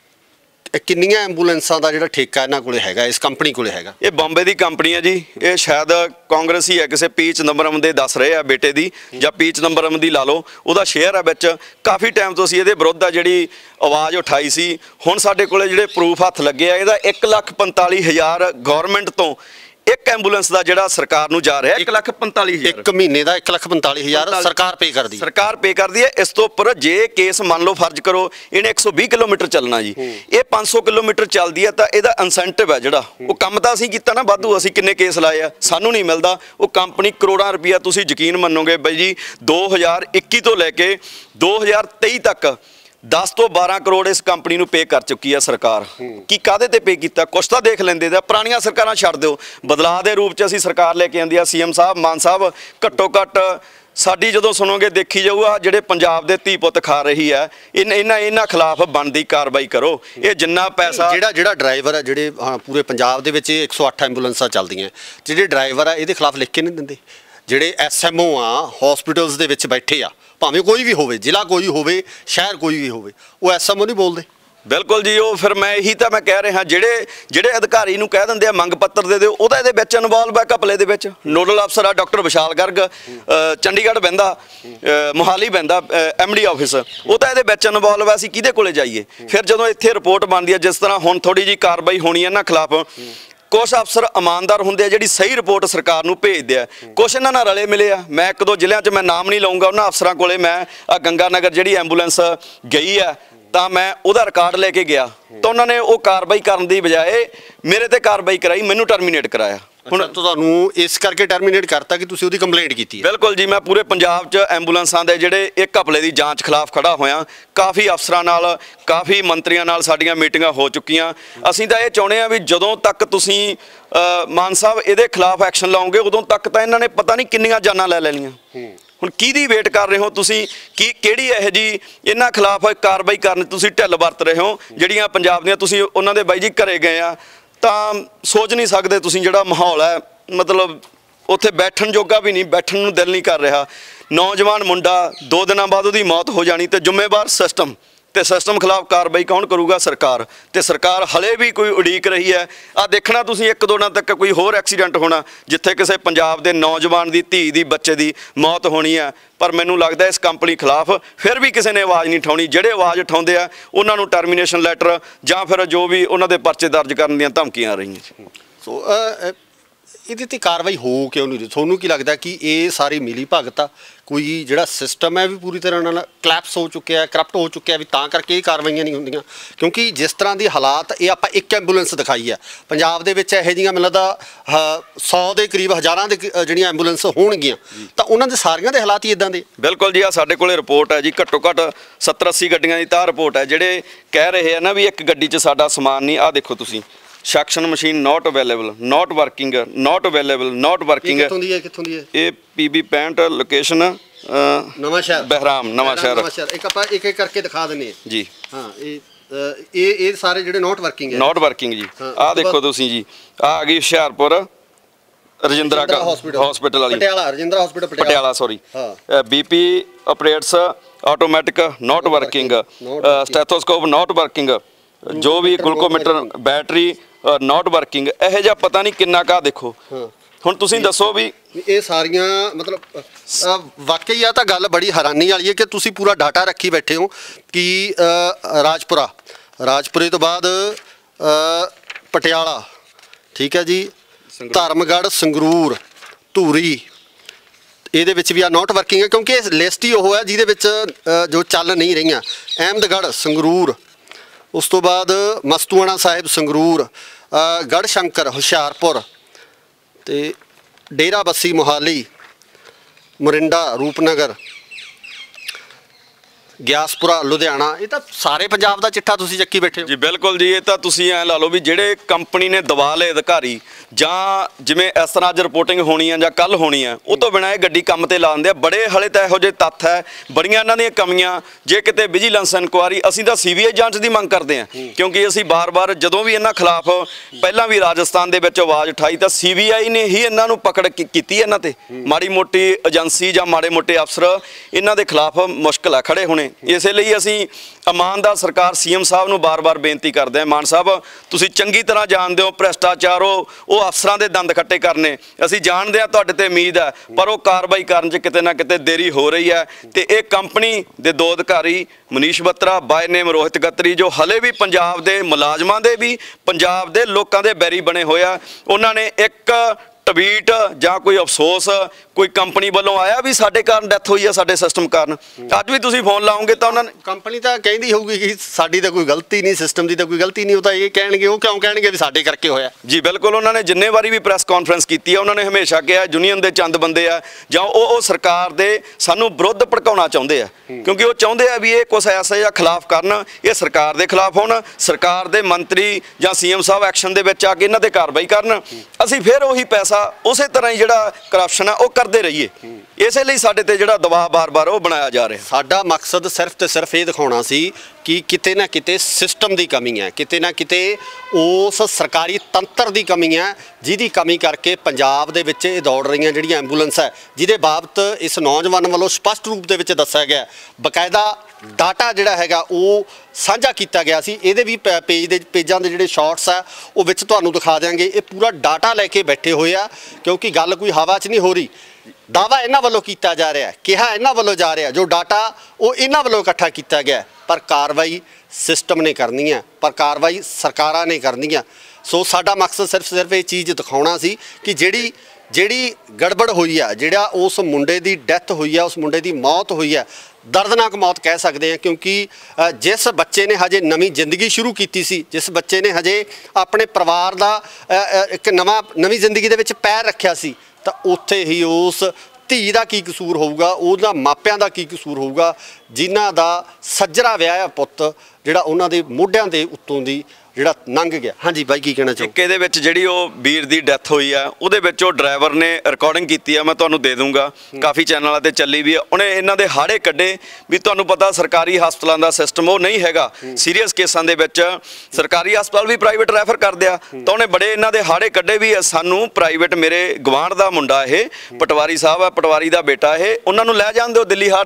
ਕਿੰਨੀਆਂ ਐਂਬੂਲੈਂਸਾਂ ਦਾ ਜਿਹੜਾ ਠੇਕਾ ਇਹਨਾਂ ਕੋਲੇ ਹੈਗਾ, ਇਸ ਕੰਪਨੀ ਕੋਲੇ ਹੈਗਾ? ਇਹ ਬੰਬੇ ਦੀ ਕੰਪਨੀ ਹੈ ਜੀ। ਇਹ ਸ਼ਾਇਦ ਕਾਂਗਰਸੀ ਹੈ, ਕਿਸੇ ਪੀ ਚਿਦੰਬਰਮ ਦੇ ਦੱਸ ਰਹੇ ਆ ਬੇਟੇ ਦੀ, ਜਾਂ ਪੀ ਚਿਦੰਬਰਮ ਦੀ ਲਾ ਲਓ, ਉਹਦਾ ਸ਼ੇਅਰ ਹੈ ਵਿੱਚ। ਕਾਫੀ ਟਾਈਮ ਤੋਂ ਅਸੀਂ ਇਹਦੇ ਵਿਰੁੱਧ ਆ ਜਿਹੜੀ ਆਵਾਜ਼ ਉਠਾਈ ਸੀ। ਹੁਣ ਸਾਡੇ ਕੋਲੇ ਜਿਹੜੇ ਪ੍ਰੂਫ ਹੱਥ ਲੱਗੇ ਆ, ਇਹਦਾ ਇੱਕ ਲੱਖ ਪੰਤਾਲੀ ਹਜ਼ਾਰ ਗੌਰਮੈਂਟ ਤੋਂ ਇੱਕ ਐਂਬੂਲੈਂਸ ਦਾ ਜਿਹੜਾ ਸਰਕਾਰ ਨੂੰ ਜਾ ਰਿਹਾ ਇੱਕ ਲੱਖ ਪੰਤਾਲੀ ਹਜ਼ਾਰ, ਇੱਕ ਮਹੀਨੇ ਦਾ ਇੱਕ ਲੱਖ ਪੰਤਾਲੀ ਹਜ਼ਾਰ ਸਰਕਾਰ ਪੇ ਕਰਦੀ ਹੈ। ਸਰਕਾਰ ਪੇ ਕਰਦੀ ਹੈ। ਇਸ ਤੋਂ ਉੱਪਰ ਜੇ ਕੇਸ ਮੰਨ ਲਓ ਫਰਜ਼ ਕਰੋ ਇਹਨੇ ਇੱਕ ਸੌ ਵੀਹ ਕਿਲੋਮੀਟਰ ਚੱਲਣਾ ਜੀ, ਇਹ ਪੰਜ ਸੌ ਕਿਲੋਮੀਟਰ ਚੱਲਦੀ ਹੈ, ਤਾਂ ਇਹਦਾ ਇਨਸੈਂਟਿਵ ਹੈ ਜਿਹੜਾ, ਉਹ ਕੰਮ ਤਾਂ ਅਸੀਂ ਕੀਤਾ ਨਾ ਵਾਧੂ, ਅਸੀਂ ਕਿੰਨੇ ਕੇਸ ਲਾਏ ਆ, ਸਾਨੂੰ ਨਹੀਂ ਮਿਲਦਾ। ਉਹ ਕੰਪਨੀ ਕਰੋੜਾਂ ਰੁਪਈਆ, ਤੁਸੀਂ ਯਕੀਨ ਮੰਨੋਗੇ ਬਾਈ ਜੀ, ਦੋ ਹਜ਼ਾਰ ਇੱਕੀ ਤੋਂ ਲੈ ਕੇ ਦੋ ਹਜ਼ਾਰ ਤੇਈ ਤੱਕ ਦਸ ਤੋਂ ਬਾਰਾਂ ਕਰੋੜ ਇਸ ਕੰਪਨੀ ਨੂੰ ਪੇ ਕਰ ਚੁੱਕੀ ਹੈ ਸਰਕਾਰ। ਕੀ ਕਾਹਦੇ ਤੇ ਪੇ ਕੀਤਾ? ਕੁਛ ਤਾਂ ਦੇਖ ਲੈਂਦੇ। ਤਾਂ ਪੁਰਾਣੀਆਂ ਸਰਕਾਰਾਂ ਛੱਡ ਦਿਓ, ਬਦਲਾਅ ਦੇ ਰੂਪ 'ਚ ਅਸੀਂ ਸਰਕਾਰ ਲੈ ਕੇ ਆਂਦੀ ਆ। ਸੀਐਮ ਸਾਹਿਬ, ਮਾਨ ਸਾਹਿਬ, ਘੱਟੋ ਘੱਟ ਸਾਡੀ ਜਦੋਂ ਸੁਣੋਗੇ ਦੇਖੀ ਜਾਊਗਾ, ਜਿਹੜੇ ਪੰਜਾਬ ਦੇ ਧੀ ਪੁੱਤ ਖਾ ਰਹੀ ਹੈ, ਇਹਨਾਂ ਇਹਨਾਂ ਇਹਨਾਂ ਖਿਲਾਫ ਬਣਦੀ ਕਾਰਵਾਈ ਕਰੋ। ਇਹ ਜਿੰਨਾ ਪੈਸਾ ਜਿਹੜਾ ਜਿਹੜਾ ਡਰਾਈਵਰ ਹੈ, ਜਿਹੜੇ ਪੂਰੇ ਪੰਜਾਬ ਦੇ ਵਿੱਚ ਇੱਕ ਸੌ ਅੱਠ ਐਂਬੂਲੈਂਸਾਂ ਚੱਲਦੀਆਂ, ਜਿਹੜੇ ਡਰਾਈਵਰ ਆ ਇਹਦੇ ਖਿਲਾਫ ਲਿਖ ਕੇ ਨਹੀਂ ਦਿੰਦੇ? ਜਿਹੜੇ ਐਸ ਐਮ ਓ ਆ ਹਸਪੀਟਲਸ ਦੇ ਵਿੱਚ ਬੈਠੇ ਆ, ਭਾਵੇਂ ਕੋਈ ਵੀ ਹੋਵੇ, ਜ਼ਿਲ੍ਹਾ ਕੋਈ ਹੋਵੇ, ਸ਼ਹਿਰ ਕੋਈ ਵੀ ਹੋਵੇ, ਉਹ ਐਸ ਐਮ ਓ ਨਹੀਂ ਬੋਲਦੇ? ਬਿਲਕੁਲ ਜੀ। ਉਹ ਫਿਰ ਮੈਂ ਇਹੀ ਤਾਂ ਮੈਂ ਕਹਿ ਰਿਹਾ, ਜਿਹੜੇ ਜਿਹੜੇ ਅਧਿਕਾਰੀ ਨੂੰ ਕਹਿ ਦਿੰਦੇ ਆ ਮੰਗ ਪੱਤਰ ਦੇ ਦਿਓ, ਉਹਦਾ ਇਹਦੇ ਵਿੱਚ ਇਨਵੋਲਵ ਹੈ ਘਪਲੇ ਦੇ ਵਿੱਚ। ਨੋਡਲ ਅਫਸਰ ਆ ਡਾਕਟਰ ਵਿਸ਼ਾਲ ਗਰਗ, ਚੰਡੀਗੜ੍ਹ ਬਹਿੰਦਾ, ਮੋਹਾਲੀ ਬਹਿੰਦਾ ਐਮ ਡੀ ਆਫਿਸ, ਉਹ ਤਾਂ ਇਹਦੇ ਵਿੱਚ ਇਨਵੋਲਵ ਹੈ। ਅਸੀਂ ਕਿਹਦੇ ਕੋਲੇ ਜਾਈਏ? ਫਿਰ ਜਦੋਂ ਇੱਥੇ ਰਿਪੋਰਟ ਬਣਦੀ ਹੈ, ਜਿਸ ਤਰ੍ਹਾਂ ਹੁਣ ਥੋੜ੍ਹੀ ਜਿਹੀ ਕਾਰਵਾਈ ਹੋਣੀ ਹੈ ਇਹਨਾਂ ਖਿਲਾਫ, ਕੁਛ ਅਫਸਰ ਇਮਾਨਦਾਰ ਹੁੰਦੇ ਆ ਜਿਹੜੀ ਸਹੀ ਰਿਪੋਰਟ ਸਰਕਾਰ ਨੂੰ ਭੇਜਦੇ ਆ, ਕੁਛ ਇਹਨਾਂ ਨਾਲ ਰਲੇ ਮਿਲੇ ਆ। ਮੈਂ ਇੱਕ ਦੋ ਜ਼ਿਲ੍ਹਿਆਂ 'ਚ ਮੈਂ ਨਾਮ ਨਹੀਂ ਲਊਂਗਾ, ਉਹਨਾਂ ਅਫਸਰਾਂ ਕੋਲੇ ਮੈਂ ਆ ਗੰਗਾ ਨਗਰ ਜਿਹੜੀ ਐਂਬੂਲੈਂਸ ਗਈ ਆ, ਤਾਂ ਮੈਂ ਉਹਦਾ ਰਿਕਾਰਡ ਲੈ ਕੇ ਗਿਆ, ਤਾਂ ਉਹਨਾਂ ਨੇ ਉਹ ਕਾਰਵਾਈ ਕਰਨ ਦੀ ਬਜਾਏ ਮੇਰੇ ਤੇ ਕਾਰਵਾਈ ਕਰਾਈ, ਮੈਨੂੰ ਟਰਮੀਨੇਟ ਕਰਾਇਆ। ਹੁਣ ਤੁਹਾਨੂੰ ਇਸ ਕਰਕੇ ਟਰਮੀਨੇਟ ਕਰਤਾ ਕਿ ਤੁਸੀਂ ਉਹਦੀ ਕੰਪਲੇਂਟ ਕੀਤੀ ਹੈ? ਬਿਲਕੁਲ ਜੀ। ਮੈਂ ਪੂਰੇ ਪੰਜਾਬ 'ਚ ਐਂਬੂਲੈਂਸਾਂ ਦੇ ਜਿਹੜੇ ਇੱਕ ਘਪਲੇ ਦੀ ਜਾਂਚ ਖਿਲਾਫ ਖੜਾ ਹੋਇਆ। ਕਾਫੀ ਅਫਸਰਾਂ ਨਾਲ, ਕਾਫੀ ਮੰਤਰੀਆਂ ਨਾਲ ਸਾਡੀਆਂ ਮੀਟਿੰਗਾਂ ਹੋ ਚੁੱਕੀਆਂ। ਅਸੀਂ ਤਾਂ ਇਹ ਚਾਹੁੰਦੇ ਹਾਂ ਵੀ ਜਦੋਂ ਤੱਕ ਤੁਸੀਂ ਮਾਨ ਸਾਹਿਬ ਇਹਦੇ ਖਿਲਾਫ ਐਕਸ਼ਨ ਲਾਓਗੇ, ਉਦੋਂ ਤੱਕ ਤਾਂ ਇਹਨਾਂ ਨੇ ਪਤਾ ਨਹੀਂ ਕਿੰਨੀਆਂ ਜਾਨਾਂ ਲੈ ਲੈਣੀਆਂ। ਹੁਣ ਕਿਹਦੀ ਵੇਟ ਕਰ ਰਹੇ ਹੋ ਤੁਸੀਂ? ਕੀ ਕਿਹੜੀ ਇਹੋ ਜਿਹੀ ਇਹਨਾਂ ਖਿਲਾਫ ਕਾਰਵਾਈ ਕਰਨ ਤੁਸੀਂ ਢਿੱਲ ਵਰਤ ਰਹੇ ਹੋ ਜਿਹੜੀਆਂ ਪੰਜਾਬ ਦੀਆਂ? ਤੁਸੀਂ ਉਹਨਾਂ ਦੇ ਬਾਈ ਜੀ ਘਰੇ ਗਏ ਆ ਤਾਂ ਸੋਚ ਨਹੀਂ ਸਕਦੇ ਤੁਸੀਂ, ਜਿਹੜਾ ਮਾਹੌਲ ਹੈ, ਮਤਲਬ ਉੱਥੇ ਬੈਠਣ ਜੋਗਾ ਵੀ ਨਹੀਂ, ਬੈਠਣ ਨੂੰ ਦਿਲ ਨਹੀਂ ਕਰ ਰਿਹਾ। ਨੌਜਵਾਨ ਮੁੰਡਾ, ਦੋ ਦਿਨਾਂ ਬਾਅਦ ਉਹਦੀ ਮੌਤ ਹੋ ਜਾਣੀ, ਤੇ ਜ਼ਿੰਮੇਵਾਰ ਸਿਸਟਮ, ਤੇ ਸਿਸਟਮ ਖਿਲਾਫ ਕਾਰਵਾਈ ਕੌਣ ਕਰੂਗਾ? ਸਰਕਾਰ। ਤੇ ਸਰਕਾਰ ਹਲੇ ਵੀ ਕੋਈ ਉਡੀਕ ਰਹੀ ਹੈ। ਆ ਦੇਖਣਾ ਤੁਸੀਂ ਇੱਕ ਦੋ ਦਿਨਾਂ ਤੱਕ ਕੋਈ ਹੋਰ ਐਕਸੀਡੈਂਟ ਹੋਣਾ ਜਿੱਥੇ ਕਿਸੇ ਪੰਜਾਬ ਦੇ ਨੌਜਵਾਨ ਦੀ, ਧੀ ਦੀ, ਬੱਚੇ ਦੀ ਮੌਤ ਹੋਣੀ ਹੈ। ਪਰ ਮੈਨੂੰ ਲੱਗਦਾ ਇਸ ਕੰਪਨੀ ਖਿਲਾਫ ਫਿਰ ਵੀ ਕਿਸੇ ਨੇ ਆਵਾਜ਼ ਨਹੀਂ ਉਠਾਉਣੀ। ਜਿਹੜੇ ਆਵਾਜ਼ ਉਠਾਉਂਦੇ ਆ ਉਹਨਾਂ ਨੂੰ ਟਰਮੀਨੇਸ਼ਨ ਲੈਟਰ ਜਾਂ ਫਿਰ ਜੋ ਵੀ ਉਹਨਾਂ ਦੇ ਪਰਚੇ ਦਰਜ ਕਰਨ ਦੀਆਂ ਧਮਕੀਆਂ ਆ ਰਹੀਆਂ। ਸੋ ਇਹਦੇ ਤੇ ਕਾਰਵਾਈ ਹੋ ਕਿਉਂ ਨਹੀਂ ਰਹੀ? ਤੁਹਾਨੂੰ ਕੀ ਲੱਗਦਾ ਕਿ ਇਹ ਸਾਰੀ ਮਿਲੀ ਭਗਤ ਆ, ਕੋਈ ਜਿਹੜਾ ਸਿਸਟਮ ਹੈ ਵੀ ਪੂਰੀ ਤਰ੍ਹਾਂ ਨਾਲ ਕਲੈਪਸ ਹੋ ਚੁੱਕਿਆ, ਕਰਪਟ ਹੋ ਚੁੱਕਿਆ ਵੀ ਤਾਂ ਕਰਕੇ ਇਹ ਕਾਰਵਾਈਆਂ ਨਹੀਂ ਹੁੰਦੀਆਂ? ਕਿਉਂਕਿ ਜਿਸ ਤਰ੍ਹਾਂ ਦੀ ਹਾਲਾਤ, ਇਹ ਆਪਾਂ ਇੱਕ ਐਂਬੂਲੈਂਸ ਦਿਖਾਈ ਹੈ ਪੰਜਾਬ ਦੇ ਵਿੱਚ, ਇਹੋ ਜਿਹੀਆਂ ਮੈਨੂੰ ਲੱਗਦਾ ਸੌ ਦੇ ਕਰੀਬ ਹਜ਼ਾਰਾਂ ਦੇ ਜਿਹੜੀਆਂ ਐਂਬੂਲੈਂਸ ਹੋਣਗੀਆਂ, ਤਾਂ ਉਹਨਾਂ ਦੇ ਸਾਰੀਆਂ ਦੇ ਹਾਲਾਤ ਹੀ ਇਦਾਂ ਦੇ। ਬਿਲਕੁਲ ਜੀ, ਆ ਸਾਡੇ ਕੋਲੇ ਰਿਪੋਰਟ ਹੈ ਜੀ, ਘੱਟੋ ਘੱਟ ਸੱਤਰ ਅੱਸੀ ਗੱਡੀਆਂ ਦੀ ਤਾਂ ਰਿਪੋਰਟ ਹੈ, ਜਿਹੜੇ ਕਹਿ ਰਹੇ ਆ ਨਾ ਵੀ ਇੱਕ ਗੱਡੀ 'ਚ ਸਾਡਾ ਸਮਾਨ ਨਹੀਂ। ਆਹ ਦੇਖੋ ਤੁਸੀਂ, suction machine not available, not working, not available, not working. ਕਿੱਥੋਂ ਦੀ ਹੈ ਕਿੱਥੋਂ ਦੀ ਹੈ ਇਹ ਪੀਬੀ ਪੈਂਹਠ ਲੋਕੇਸ਼ਨ ਨਵਾਂ ਸ਼ਹਿਰ, ਬਹਿਰਾਮ ਨਵਾਂ ਸ਼ਹਿਰ। ਇੱਕ ਆਪਾਂ ਇੱਕ ਇੱਕ ਕਰਕੇ ਦਿਖਾ ਦਿੰਦੇ ਹਾਂ ਜੀ। ਹਾਂ, ਇਹ ਇਹ ਇਹ ਸਾਰੇ ਜਿਹੜੇ ਨਾਟ ਵਰਕਿੰਗ ਹੈ, ਨਾਟ ਵਰਕਿੰਗ ਜੀ। ਆਹ ਦੇਖੋ ਤੁਸੀਂ ਜੀ, ਆਹ ਆ ਗਈ ਹੁਸ਼ਿਆਰਪੁਰ ਰਜਿੰਦਰਾ ਹਸਪੀਟਲ ਵਾਲੀ, Patiala Rajindra hospital Patiala sorry. BP apparatus automatic not working, stethoscope not working, ਜੋ ਵੀ ਗਲੂਕੋਮੀਟਰ ਬੈਟਰੀ ਨਾਟ ਵਰਕਿੰਗ, ਇਹੋ ਜਿਹਾ ਪਤਾ ਨਹੀਂ ਕਿੰਨਾ ਕਾ। ਦੇਖੋ ਹੁਣ ਤੁਸੀਂ ਦੱਸੋ ਵੀ ਇਹ ਸਾਰੀਆਂ ਮਤਲਬ ਵਾਕਈ ਆ ਤਾਂ ਗੱਲ ਬੜੀ ਹੈਰਾਨੀ ਵਾਲੀ ਹੈ ਕਿ ਤੁਸੀਂ ਪੂਰਾ ਡਾਟਾ ਰੱਖੀ ਬੈਠੇ ਹੋ ਕਿ ਰਾਜਪੁਰਾ, ਰਾਜਪੁਰੇ ਤੋਂ ਬਾਅਦ ਪਟਿਆਲਾ, ਠੀਕ ਹੈ ਜੀ, ਧਰਮਗੜ੍ਹ, ਸੰਗਰੂਰ, ਧੂਰੀ, ਇਹਦੇ ਵਿੱਚ ਵੀ ਆ ਨਾਟ ਵਰਕਿੰਗ ਹੈ ਕਿਉਂਕਿ ਇਹ ਲਿਸਟ ਹੀ ਉਹ ਹੈ ਜਿਹਦੇ ਵਿੱਚ ਜੋ ਚੱਲ ਨਹੀਂ ਰਹੀਆਂ। ਅਹਿਮਦਗੜ੍ਹ, ਸੰਗਰੂਰ, ਉਸ ਤੋਂ ਬਾਅਦ ਮਸਤੂਆਣਾ ਸਾਹਿਬ, ਸੰਗਰੂਰ, ਗੜ੍ਹ ਸ਼ੰਕਰ, ਹੁਸ਼ਿਆਰਪੁਰ, ਤੇ ਡੇਰਾ ਬੱਸੀ, ਮੋਹਾਲੀ, ਮੋਰਿੰਡਾ, ਰੂਪਨਗਰ, ਗਿਆਸਪੁਰਾ, ਲੁਧਿਆਣਾ। ਇਹ ਤਾਂ ਸਾਰੇ ਪੰਜਾਬ ਦਾ ਚਿੱਠਾ ਤੁਸੀਂ ਚੱਕੀ ਬੈਠੇ ਹੋ ਜੀ। ਬਿਲਕੁਲ ਜੀ, ਇਹ ਤਾਂ ਤੁਸੀਂ ਐਂ ਲਾ ਲਓ ਵੀ ਜਿਹੜੇ ਕੰਪਨੀ ਨੇ ਦਬਾ ਲਏ ਅਧਿਕਾਰੀ, ਜਾਂ ਜਿਵੇਂ ਇਸ ਤਰ੍ਹਾਂ ਅੱਜ ਰਿਪੋਰਟਿੰਗ ਹੋਣੀ ਆ ਜਾਂ ਕੱਲ ਹੋਣੀ ਆ, ਉਹ ਤੋਂ ਬਿਨਾਂ ਇਹ ਗੱਡੀ ਕੰਮ ਤੇ ਲਾ ਦਿੰਦੇ ਆ। ਬੜੇ ਹਲੇ ਤਾਂ ਇਹੋ ਜਿਹੇ ਤੱਥ ਹੈ, ਬੜੀਆਂ ਇਹਨਾਂ ਦੀਆਂ ਕਮੀਆਂ। ਜੇ ਕਿਤੇ ਵਿਜੀਲੈਂਸ ਇਨਕੁਆਰੀ, ਅਸੀਂ ਤਾਂ ਸੀ ਬੀ ਆਈ ਜਾਂਚ ਦੀ ਮੰਗ ਕਰਦੇ ਹਾਂ, ਕਿਉਂਕਿ ਅਸੀਂ ਬਾਰ-ਬਾਰ ਜਦੋਂ ਵੀ ਇਹਨਾਂ ਖਿਲਾਫ ਪਹਿਲਾਂ ਵੀ ਰਾਜਸਥਾਨ ਦੇ ਵਿੱਚ ਆਵਾਜ਼ ਉਠਾਈ ਤਾਂ ਸੀ ਬੀ ਆਈ ਨੇ ਹੀ ਇਹਨਾਂ ਨੂੰ ਪਕੜ ਕੀਤੀ। ਇਹਨਾਂ ਤੇ ਮਾੜੀ ਮੋਟੀ ਏਜੰਸੀ ਜਾਂ ਮਾੜੇ ਮੋਟੇ ਅਫਸਰ ਇਹਨਾਂ ਦੇ ਖਿਲਾਫ ਮੁਸ਼ਕਲ ਆ ਖੜੇ ਹੋਣੇ। ਇਸੇ ਲਈ ਅਸੀਂ ਇਮਾਨਦਾਰ ਸਰਕਾਰ ਸੀ ਐਮ ਸਾਹਿਬ ਨੂੰ ਬਾਰ-ਬਾਰ ਬੇਨਤੀ ਕਰਦੇ ਹਾਂ, ਮਾਨ ਸਾਹਿਬ ਤੁਸੀਂ ਚੰਗੀ ਤਰ੍ਹਾਂ ਜਾਣਦੇ ਹੋ ਭ੍ਰਿਸ਼ਟਾਚਾਰ ਉਹ ਅਫਸਰਾਂ ਦੇ ਦੰਦ ਖੱਟੇ ਕਰਨੇ, ਅਸੀਂ ਜਾਣਦੇ ਹਾਂ, ਤੁਹਾਡੇ ਤੇ ਉਮੀਦ ਹੈ, ਪਰ ਉਹ ਕਾਰਵਾਈ ਕਰਨ 'ਚ ਕਿਤੇ ਨਾ ਕਿਤੇ ਦੇਰੀ ਹੋ ਰਹੀ ਹੈ। ਤੇ ਇਹ ਕੰਪਨੀ ਦੇ ਦੋ ਅਧਿਕਾਰੀ ਮਨੀਸ਼ ਬੱਤਰਾ, ਬਾਏ ਨੇਮ ਰੋਹਿਤ ਗੱਤਰੀ, ਜੋ ਹਲੇ ਵੀ ਪੰਜਾਬ ਦੇ ਮੁਲਾਜ਼ਮਾਂ ਦੇ ਵੀ ਪੰਜਾਬ ਦੇ ਲੋਕਾਂ ਦੇ ਬੈਰੀ ਬਣੇ ਹੋਏ ਆ, ਉਹਨਾਂ ਨੇ ਇੱਕ ਟਵੀਟ ਜਾਂ ਕੋਈ ਅਫਸੋਸ ਕੋਈ ਕੰਪਨੀ ਵੱਲੋਂ ਆਇਆ ਵੀ ਸਾਡੇ ਕਾਰਨ ਡੈਥ ਹੋਈ ਆ, ਸਾਡੇ ਸਿਸਟਮ ਕਾਰਨ? ਅੱਜ ਵੀ ਤੁਸੀਂ ਫੋਨ ਲਾਓਗੇ ਤਾਂ ਉਹਨਾਂ ਨੇ, ਕੰਪਨੀ ਤਾਂ ਕਹਿੰਦੀ ਹੋਊਗੀ ਕਿ ਸਾਡੀ ਤਾਂ ਕੋਈ ਗਲਤੀ ਨਹੀਂ, ਸਿਸਟਮ ਦੀ ਤਾਂ ਕੋਈ ਗਲਤੀ ਨਹੀਂ। ਉਹ ਤਾਂ ਇਹ ਕਹਿਣਗੇ, ਉਹ ਕਿਉਂ ਕਹਿਣਗੇ ਵੀ ਸਾਡੇ ਕਰਕੇ ਹੋਇਆ? ਜੀ ਬਿਲਕੁਲ, ਉਹਨਾਂ ਨੇ ਜਿੰਨੇ ਵਾਰੀ ਵੀ ਪ੍ਰੈਸ ਕਾਨਫਰੰਸ ਕੀਤੀ ਆ, ਉਹਨਾਂ ਨੇ ਹਮੇਸ਼ਾ ਕਿਹਾ ਯੂਨੀਅਨ ਦੇ ਚੰਦ ਬੰਦੇ ਆ, ਜਾਂ ਉਹ ਉਹ ਸਰਕਾਰ ਦੇ ਸਾਨੂੰ ਵਿਰੁੱਧ ਭੜਕਾਉਣਾ ਚਾਹੁੰਦੇ ਆ, ਕਿਉਂਕਿ ਉਹ ਚਾਹੁੰਦੇ ਆ ਵੀ ਇਹ ਕੁਛ ਐਸਾ ਜਾਂ ਖਿਲਾਫ ਕਰਨ, ਇਹ ਸਰਕਾਰ ਦੇ ਖਿਲਾਫ ਹੋਣ, ਸਰਕਾਰ ਦੇ ਮੰਤਰੀ ਜਾਂ ਸੀ ਐਮ ਸਾਹਿਬ ਐਕਸ਼ਨ ਦੇ ਵਿੱਚ ਆ ਕੇ ਇਹਨਾਂ ਤੇ ਕਾਰਵਾਈ ਕਰਨ, ਅਸੀਂ ਫਿਰ ਉਹੀ ਪੈਸਾ ਉਸੇ ਤਰ੍ਹਾਂ ਹੀ ਜਿਹੜਾ ਕਰਪਸ਼ਨ ਆ ਉਹ ਕਰਦੇ ਰਹੀਏ। ਇਸੇ ਲਈ ਸਾਡੇ ਤੇ ਜਿਹੜਾ ਦਬਾਅ ਬਾਰ-ਬਾਰ ਉਹ ਬਣਾਇਆ ਜਾ ਰਿਹਾ। ਸਾਡਾ ਮਕਸਦ ਸਿਰਫ ਤੇ ਸਿਰਫ ਇਹ ਦਿਖਾਉਣਾ ਸੀ ਕਿ ਕਿਤੇ ਨਾ ਕਿਤੇ ਸਿਸਟਮ ਦੀ ਕਮੀ ਹੈ, ਕਿਤੇ ਨਾ ਕਿਤੇ ਉਸ ਸਰਕਾਰੀ ਤੰਤਰ ਦੀ ਕਮੀ ਹੈ, ਜਿਹਦੀ ਕਮੀ ਕਰਕੇ ਪੰਜਾਬ ਦੇ ਵਿੱਚ ਇਹ ਦੌੜ ਰਹੀਆਂ ਜਿਹੜੀਆਂ ਐਂਬੂਲੈਂਸ ਹੈ, ਜਿਹਦੇ ਬਾਬਤ ਇਸ ਨੌਜਵਾਨ ਵੱਲੋਂ ਸਪਸ਼ਟ ਰੂਪ ਦੇ ਵਿੱਚ ਦੱਸਿਆ ਗਿਆ, ਬਕਾਇਦਾ ਡਾਟਾ ਜਿਹੜਾ ਹੈਗਾ ਉਹ ਸਾਂਝਾ ਕੀਤਾ ਗਿਆ ਸੀ। ਇਹਦੇ ਵੀ ਪੇਜ ਦੇ ਪੇਜਾਂ ਦੇ ਜਿਹੜੇ ਸ਼ਾਰਟਸ ਆ ਉਹ ਵਿੱਚ ਤੁਹਾਨੂੰ ਦਿਖਾ ਦਿਆਂਗੇ। ਇਹ ਪੂਰਾ ਡਾਟਾ ਲੈ ਕੇ ਬੈਠੇ ਹੋਏ ਆ, ਕਿਉਂਕਿ ਗੱਲ ਕੋਈ ਹਵਾ 'ਚ ਨਹੀਂ ਹੋ ਰਹੀ। ਦਾਵਾ ਇਹਨਾਂ ਵੱਲੋਂ ਕੀਤਾ ਜਾ ਰਿਹਾ, ਕਿਹਾ ਇਹਨਾਂ ਵੱਲੋਂ ਜਾ ਰਿਹਾ, ਜੋ ਡਾਟਾ ਉਹ ਇਹਨਾਂ ਵੱਲੋਂ ਇਕੱਠਾ ਕੀਤਾ ਗਿਆ, ਪਰ ਕਾਰਵਾਈ ਸਿਸਟਮ ਨੇ ਕਰਨੀ ਹੈ, ਪਰ ਕਾਰਵਾਈ ਸਰਕਾਰਾਂ ਨੇ ਕਰਨੀ ਹੈ। ਸੋ ਸਾਡਾ ਮਕਸਦ ਸਿਰਫ ਸਿਰਫ ਇਹ ਚੀਜ਼ ਦਿਖਾਉਣਾ ਸੀ ਕਿ ਜਿਹੜੀ ਜਿਹੜੀ ਗੜਬੜ ਹੋਈ ਆ, ਜਿਹੜਾ ਉਸ ਮੁੰਡੇ ਦੀ ਡੈਥ ਹੋਈ ਆ, ਉਸ ਮੁੰਡੇ ਦੀ ਮੌਤ ਹੋਈ ਆ, ਦਰਦਨਾਕ ਮੌਤ ਕਹਿ ਸਕਦੇ ਹਾਂ, ਕਿਉਂਕਿ ਜਿਸ ਬੱਚੇ ਨੇ ਹਜੇ ਨਵੀਂ ਜ਼ਿੰਦਗੀ ਸ਼ੁਰੂ ਕੀਤੀ ਸੀ, ਜਿਸ ਬੱਚੇ ਨੇ ਹਜੇ ਆਪਣੇ ਪਰਿਵਾਰ ਦਾ ਇੱਕ ਨਵਾਂ ਨਵੀਂ ਜ਼ਿੰਦਗੀ ਦੇ ਵਿੱਚ ਪੈਰ ਰੱਖਿਆ ਸੀ, ਤਾਂ ਉੱਥੇ ਹੀ ਉਸ ਧੀ ਦਾ ਕੀ ਕਸੂਰ ਹੋਊਗਾ, ਉਹਦਾ ਮਾਪਿਆਂ ਦਾ ਕੀ ਕਸੂਰ ਹੋਊਗਾ, ਜਿਨ੍ਹਾਂ ਦਾ ਸੱਜਰਾ ਵਿਆਹਿਆ ਪੁੱਤ ਜਿਹੜਾ ਉਹਨਾਂ ਦੇ ਮੋਢਿਆਂ ਦੇ ਉੱਤੋਂ ਦੀ ਜਿਹੜਾ ਲੰਘ ਗਿਆ। ਹਾਂਜੀ ਬਾਈ, ਕੀ ਕਹਿਣਾ ਚਾਹੋ? ਇੱਕ ਇਹਦੇ ਵਿੱਚ ਜਿਹੜੀ ਉਹ ਵੀਰ ਦੀ ਡੈਥ ਹੋਈ ਆ, ਉਹਦੇ ਵਿੱਚ ਉਹ ਡਰਾਈਵਰ ਨੇ ਰਿਕਾਰਡਿੰਗ ਕੀਤੀ ਆ, ਮੈਂ ਤੁਹਾਨੂੰ ਦੇ ਦੂੰਗਾ, ਕਾਫੀ ਚੈਨਲਾਂ ਤੇ ਚੱਲੀ ਵੀ ਆ। ਉਹਨੇ ਇਹਨਾਂ ਦੇ ਹਾੜੇ ਕੱਢੇ ਵੀ ਤੁਹਾਨੂੰ ਪਤਾ ਸਰਕਾਰੀ ਹਸਪਤਾਲਾਂ ਦਾ ਸਿਸਟਮ ਉਹ ਨਹੀਂ ਹੈਗਾ, ਸੀਰੀਅਸ ਕੇਸਾਂ ਦੇ ਵਿੱਚ ਸਰਕਾਰੀ ਹਸਪਤਾਲ ਵੀ ਪ੍ਰਾਈਵੇਟ ਰੈਫਰ ਕਰਦੇ ਆ, ਤਾਂ ਉਹਨੇ ਬੜੇ ਇਹਨਾਂ ਦੇ ਹਾੜੇ ਕੱਢੇ ਵੀ ਸਾਨੂੰ ਪ੍ਰਾਈਵੇਟ, ਮੇਰੇ ਗਵਾਂਢ ਦਾ ਮੁੰਡਾ ਇਹ ਪਟਵਾਰੀ ਸਾਹਿਬ ਆ, ਪਟਵਾਰੀ ਦਾ ਬੇਟਾ ਇਹ, ਉਹਨਾਂ ਨੂੰ ਲੈ ਜਾਣ ਦਿਓ ਦਿੱਲੀ ਹਾਰ 'ਚ,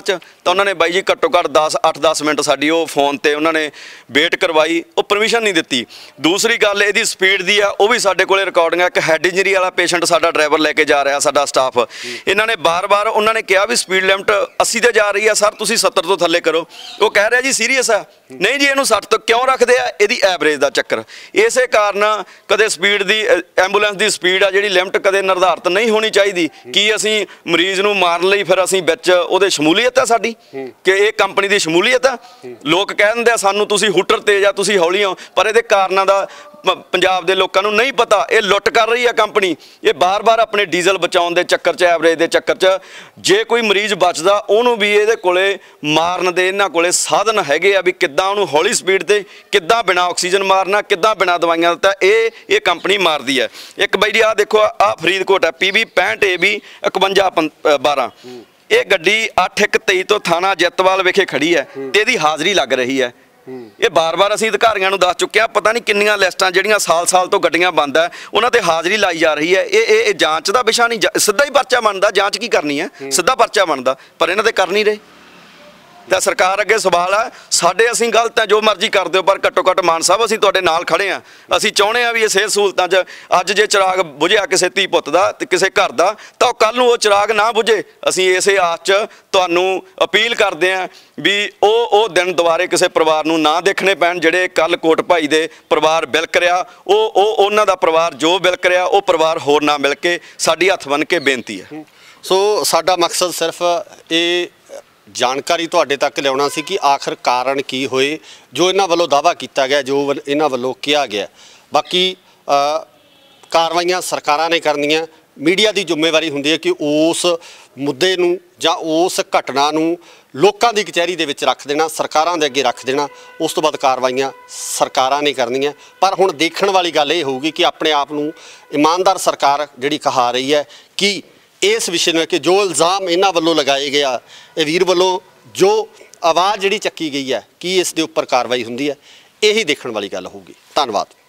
ਤਾਂ ਉਹਨਾਂ ਨੇ ਬਾਈ ਜੀ ਘੱਟੋ ਘੱਟ ਦਸ ਅੱਠ ਦਸ ਮਿੰਟ ਸਾਡੀ ਉਹ ਫੋਨ ਤੇ ਉਹਨਾਂ ਨੇ ਵੇਟ ਕਰਵਾਈ, ਉਹ ਪਰਮਿਸ਼ਨ ਨਹੀਂ ਦਿੱਤੀ। ਦੂਸਰੀ ਗੱਲ ਇਹਦੀ ਸਪੀਡ ਦੀ ਆ, ਉਹ ਵੀ ਸਾਡੇ ਕੋਲੇ ਰਿਕਾਰਡਿੰਗ ਆ। ਇੱਕ ਹੈਡ ਇੰਜਰੀ ਵਾਲਾ ਪੇਸ਼ੈਂਟ ਸਾਡਾ ਡਰਾਈਵਰ ਲੈ ਕੇ ਜਾ ਰਿਹਾ, ਸਾਡਾ ਸਟਾਫ, ਇਹਨਾਂ ਨੇ ਬਾਰ-ਬਾਰ ਉਹਨਾਂ ਨੇ ਕਿਹਾ ਵੀ ਸਪੀਡ ਲਿਮਟ ਅੱਸੀ ਤੇ ਜਾ ਰਹੀ ਆ ਸਰ, ਤੁਸੀਂ ਸੱਤਰ ਤੋਂ ਥੱਲੇ ਕਰੋ। ਉਹ ਕਹਿ ਰਿਹਾ ਜੀ ਸੀਰੀਅਸ ਆ, ਨਹੀਂ ਜੀ ਇਹਨੂੰ ਸੱਠ ਤੋਂ ਕਿਉਂ ਰੱਖਦੇ ਆ, ਇਹਦੀ ਐਵਰੇਜ ਦਾ ਚੱਕਰ। ਇਸੇ ਕਾਰਨ ਕਦੇ ਸਪੀਡ ਦੀ ਐਂਬੂਲੈਂਸ ਦੀ ਸਪੀਡ ਆ ਜਿਹੜੀ ਲਿਮਟ ਕਦੇ ਨਿਰਧਾਰਿਤ ਨਹੀਂ ਹੋਣੀ ਚਾਹੀਦੀ। ਕੀ ਅਸੀਂ ਮਰੀਜ਼ ਨੂੰ ਮਾਰਨ ਲਈ ਫਿਰ ਅਸੀਂ ਵਿੱਚ ਉਹਦੇ ਸ਼ਮੂਲੀਅਤ ਹੈ ਸਾਡੀ, ਕਿ ਇਹ ਕੰਪਨੀ ਦੀ ਸ਼ਮੂਲੀਅਤ ਆ? ਲੋਕ ਕਹਿ ਦਿੰਦੇ ਆ ਸਾਨੂੰ ਤੁਸੀਂ ਹੂਟਰ ਤੇਜ਼ ਆ, ਤੁਸੀਂ ਹੌਲੀ ਹੋ, ਪਰ ਇਹਦੇ ਕਾਰਨਾਂ ਦਾ ਪੰਜਾਬ ਦੇ ਲੋਕਾਂ ਨੂੰ ਨਹੀਂ ਪਤਾ। ਇਹ ਲੁੱਟ ਕਰ ਰਹੀ ਆ ਕੰਪਨੀ, ਇਹ ਬਾਰ-ਬਾਰ ਆਪਣੇ ਡੀਜ਼ਲ ਬਚਾਉਣ ਦੇ ਚੱਕਰ 'ਚ, ਐਵਰੇਜ ਦੇ ਚੱਕਰ 'ਚ। ਜੇ ਕੋਈ ਮਰੀਜ਼ ਬਚਦਾ ਉਹਨੂੰ ਵੀ ਇਹਦੇ ਕੋਲੇ ਮਾਰਨ ਦੇ ਇਹਨਾਂ ਕੋਲੇ ਸਾਧਨ ਹੈਗੇ ਆ ਵੀ ਕਿੱਦਾਂ ਉਹਨੂੰ ਹੌਲੀ ਸਪੀਡ ਤੇ ਕਿੱਦਾਂ ਬਿਨਾਂ ਆਕਸੀਜਨ ਮਾਰਨਾ, ਕਿੱਦਾਂ ਬਿਨਾਂ ਦਵਾਈਆਂ ਦਿੱਤਾ, ਇਹ ਇਹ ਕੰਪਨੀ ਮਾਰਦੀ ਹੈ। ਇੱਕ ਬਾਈ ਜੀ ਆਹ ਦੇਖੋ, ਆਹ ਫਰੀਦਕੋਟ ਹੈ, ਪੀ ਵੀ ਪੈਂਹਠ ਏ ਬੀ ਇਕਵੰਜਾ ਬਾਰਾਂ। ਇਹ ਗੱਡੀ ਅੱਠ ਇੱਕ ਤੇਈ ਤੋਂ ਥਾਣਾ ਜੈਤਵਾਲ ਵਿਖੇ ਖੜੀ ਹੈ ਤੇ ਇਹਦੀ ਹਾਜ਼ਰੀ ਲੱਗ ਰਹੀ ਹੈ। ਇਹ ਬਾਰ-ਬਾਰ ਅਸੀਂ ਅਧਿਕਾਰੀਆਂ ਨੂੰ ਦੱਸ ਚੁੱਕੇ ਆ, ਪਤਾ ਨਹੀਂ ਕਿੰਨੀਆਂ ਲਿਸਟਾਂ ਜਿਹੜੀਆਂ ਸਾਲ-ਸਾਲ ਤੋਂ ਗੱਡੀਆਂ ਬੰਦ ਹੈ ਉਹਨਾਂ ਤੇ ਹਾਜ਼ਰੀ ਲਾਈ ਜਾ ਰਹੀ ਹੈ। ਇਹ ਇਹ ਇਹ ਜਾਂਚ ਦਾ ਵਿਸ਼ਾ ਨਹੀਂ, ਸਿੱਧਾ ਹੀ ਪਰਚਾ ਬਣਦਾ। ਜਾਂਚ ਕੀ ਕਰਨੀ ਹੈ, ਸਿੱਧਾ ਪਰਚਾ ਬਣਦਾ, ਪਰ ਇਹਨਾਂ ਤੇ ਕਰ ਨਹੀਂ ਰਹੇ। ਤਾਂ ਸਰਕਾਰ ਅੱਗੇ ਸਵਾਲ ਆ, ਸਾਡੇ ਅਸੀਂ ਗਲਤ ਆ, ਜੋ ਮਰਜ਼ੀ ਕਰ ਦਿਓ, ਪਰ ਘੱਟੋ ਘੱਟ ਮਾਨ ਸਾਹਿਬ ਅਸੀਂ ਤੁਹਾਡੇ ਨਾਲ ਖੜੇ ਆ। ਅਸੀਂ ਚਾਹੁੰਦੇ ਆ ਵੀ ਇਹ ਸਿਹਤ ਸਹੂਲਤਾਂ 'ਚ ਅੱਜ ਜੇ ਚਿਰਾਗ ਬੁਝਿਆ ਕਿਸੇ ਧੀ ਪੁੱਤ ਦਾ ਤੇ ਕਿਸੇ ਘਰ ਦਾ, ਤਾਂ ਉਹ ਕੱਲ੍ਹ ਨੂੰ ਉਹ ਚਿਰਾਗ ਨਾ ਬੁਝੇ। ਅਸੀਂ ਇਸੇ ਆਸ 'ਚ ਤੁਹਾਨੂੰ ਅਪੀਲ ਕਰਦੇ ਹਾਂ ਵੀ ਉਹ ਉਹ ਦਿਨ ਦੁਬਾਰੇ ਕਿਸੇ ਪਰਿਵਾਰ ਨੂੰ ਨਾ ਦੇਖਣੇ ਪੈਣ ਜਿਹੜੇ ਕੱਲ੍ਹ ਕੋਟ ਭਾਈ ਦੇ ਪਰਿਵਾਰ ਬਿਲਕ ਰਿਹਾ। ਉਹ ਉਹ ਉਹਨਾਂ ਦਾ ਪਰਿਵਾਰ ਜੋ ਬਿਲਕ ਰਿਹਾ, ਉਹ ਪਰਿਵਾਰ ਹੋਰ ਨਾ ਮਿਲ ਕੇ ਸਾਡੀ ਹੱਥ ਬੰਨ੍ਹ ਕੇ ਬੇਨਤੀ ਹੈ। ਸੋ ਸਾਡਾ ਮਕਸਦ ਸਿਰਫ ਇਹ ਜਾਣਕਾਰੀ ਤੁਹਾਡੇ ਤੱਕ ਲਿਆਉਣਾ ਸੀ ਕਿ ਆਖਰ ਕਾਰਨ ਕੀ ਹੋਏ, ਜੋ ਇਹਨਾਂ ਵੱਲੋਂ ਦਾਅਵਾ ਕੀਤਾ ਗਿਆ, ਜੋ ਇਹਨਾਂ ਵੱਲੋਂ ਕਿਹਾ ਗਿਆ। ਬਾਕੀ ਕਾਰਵਾਈਆਂ ਸਰਕਾਰਾਂ ਨੇ ਕਰਨੀਆਂ। ਮੀਡੀਆ ਦੀ ਜ਼ਿੰਮੇਵਾਰੀ ਹੁੰਦੀ ਹੈ ਕਿ ਉਸ ਮੁੱਦੇ ਨੂੰ ਜਾਂ ਉਸ ਘਟਨਾ ਨੂੰ ਲੋਕਾਂ ਦੀ ਕਚਹਿਰੀ ਦੇ ਵਿੱਚ ਰੱਖ ਦੇਣਾ, ਸਰਕਾਰਾਂ ਦੇ ਅੱਗੇ ਰੱਖ ਦੇਣਾ। ਉਸ ਤੋਂ ਬਾਅਦ ਕਾਰਵਾਈਆਂ ਸਰਕਾਰਾਂ ਨੇ ਕਰਨੀਆਂ। ਪਰ ਹੁਣ ਦੇਖਣ ਵਾਲੀ ਗੱਲ ਇਹ ਹੋਊਗੀ ਕਿ ਆਪਣੇ ਆਪ ਨੂੰ ਇਮਾਨਦਾਰ ਸਰਕਾਰ ਜਿਹੜੀ ਕਹਾ ਰਹੀ ਹੈ ਕਿ ਇਸ ਵਿਸ਼ੇ ਨੂੰ ਕਿ ਜੋ ਇਲਜ਼ਾਮ ਇਹਨਾਂ ਵੱਲੋਂ ਲਗਾਏ ਗਿਆ, ਇਹ ਵੀਰ ਵੱਲੋਂ ਜੋ ਆਵਾਜ਼ ਜਿਹੜੀ ਚੱਕੀ ਗਈ ਹੈ, ਕੀ ਇਸ ਦੇ ਉੱਪਰ ਕਾਰਵਾਈ ਹੁੰਦੀ ਹੈ, ਇਹੀ ਦੇਖਣ ਵਾਲੀ ਗੱਲ ਹੋਊਗੀ। ਧੰਨਵਾਦ।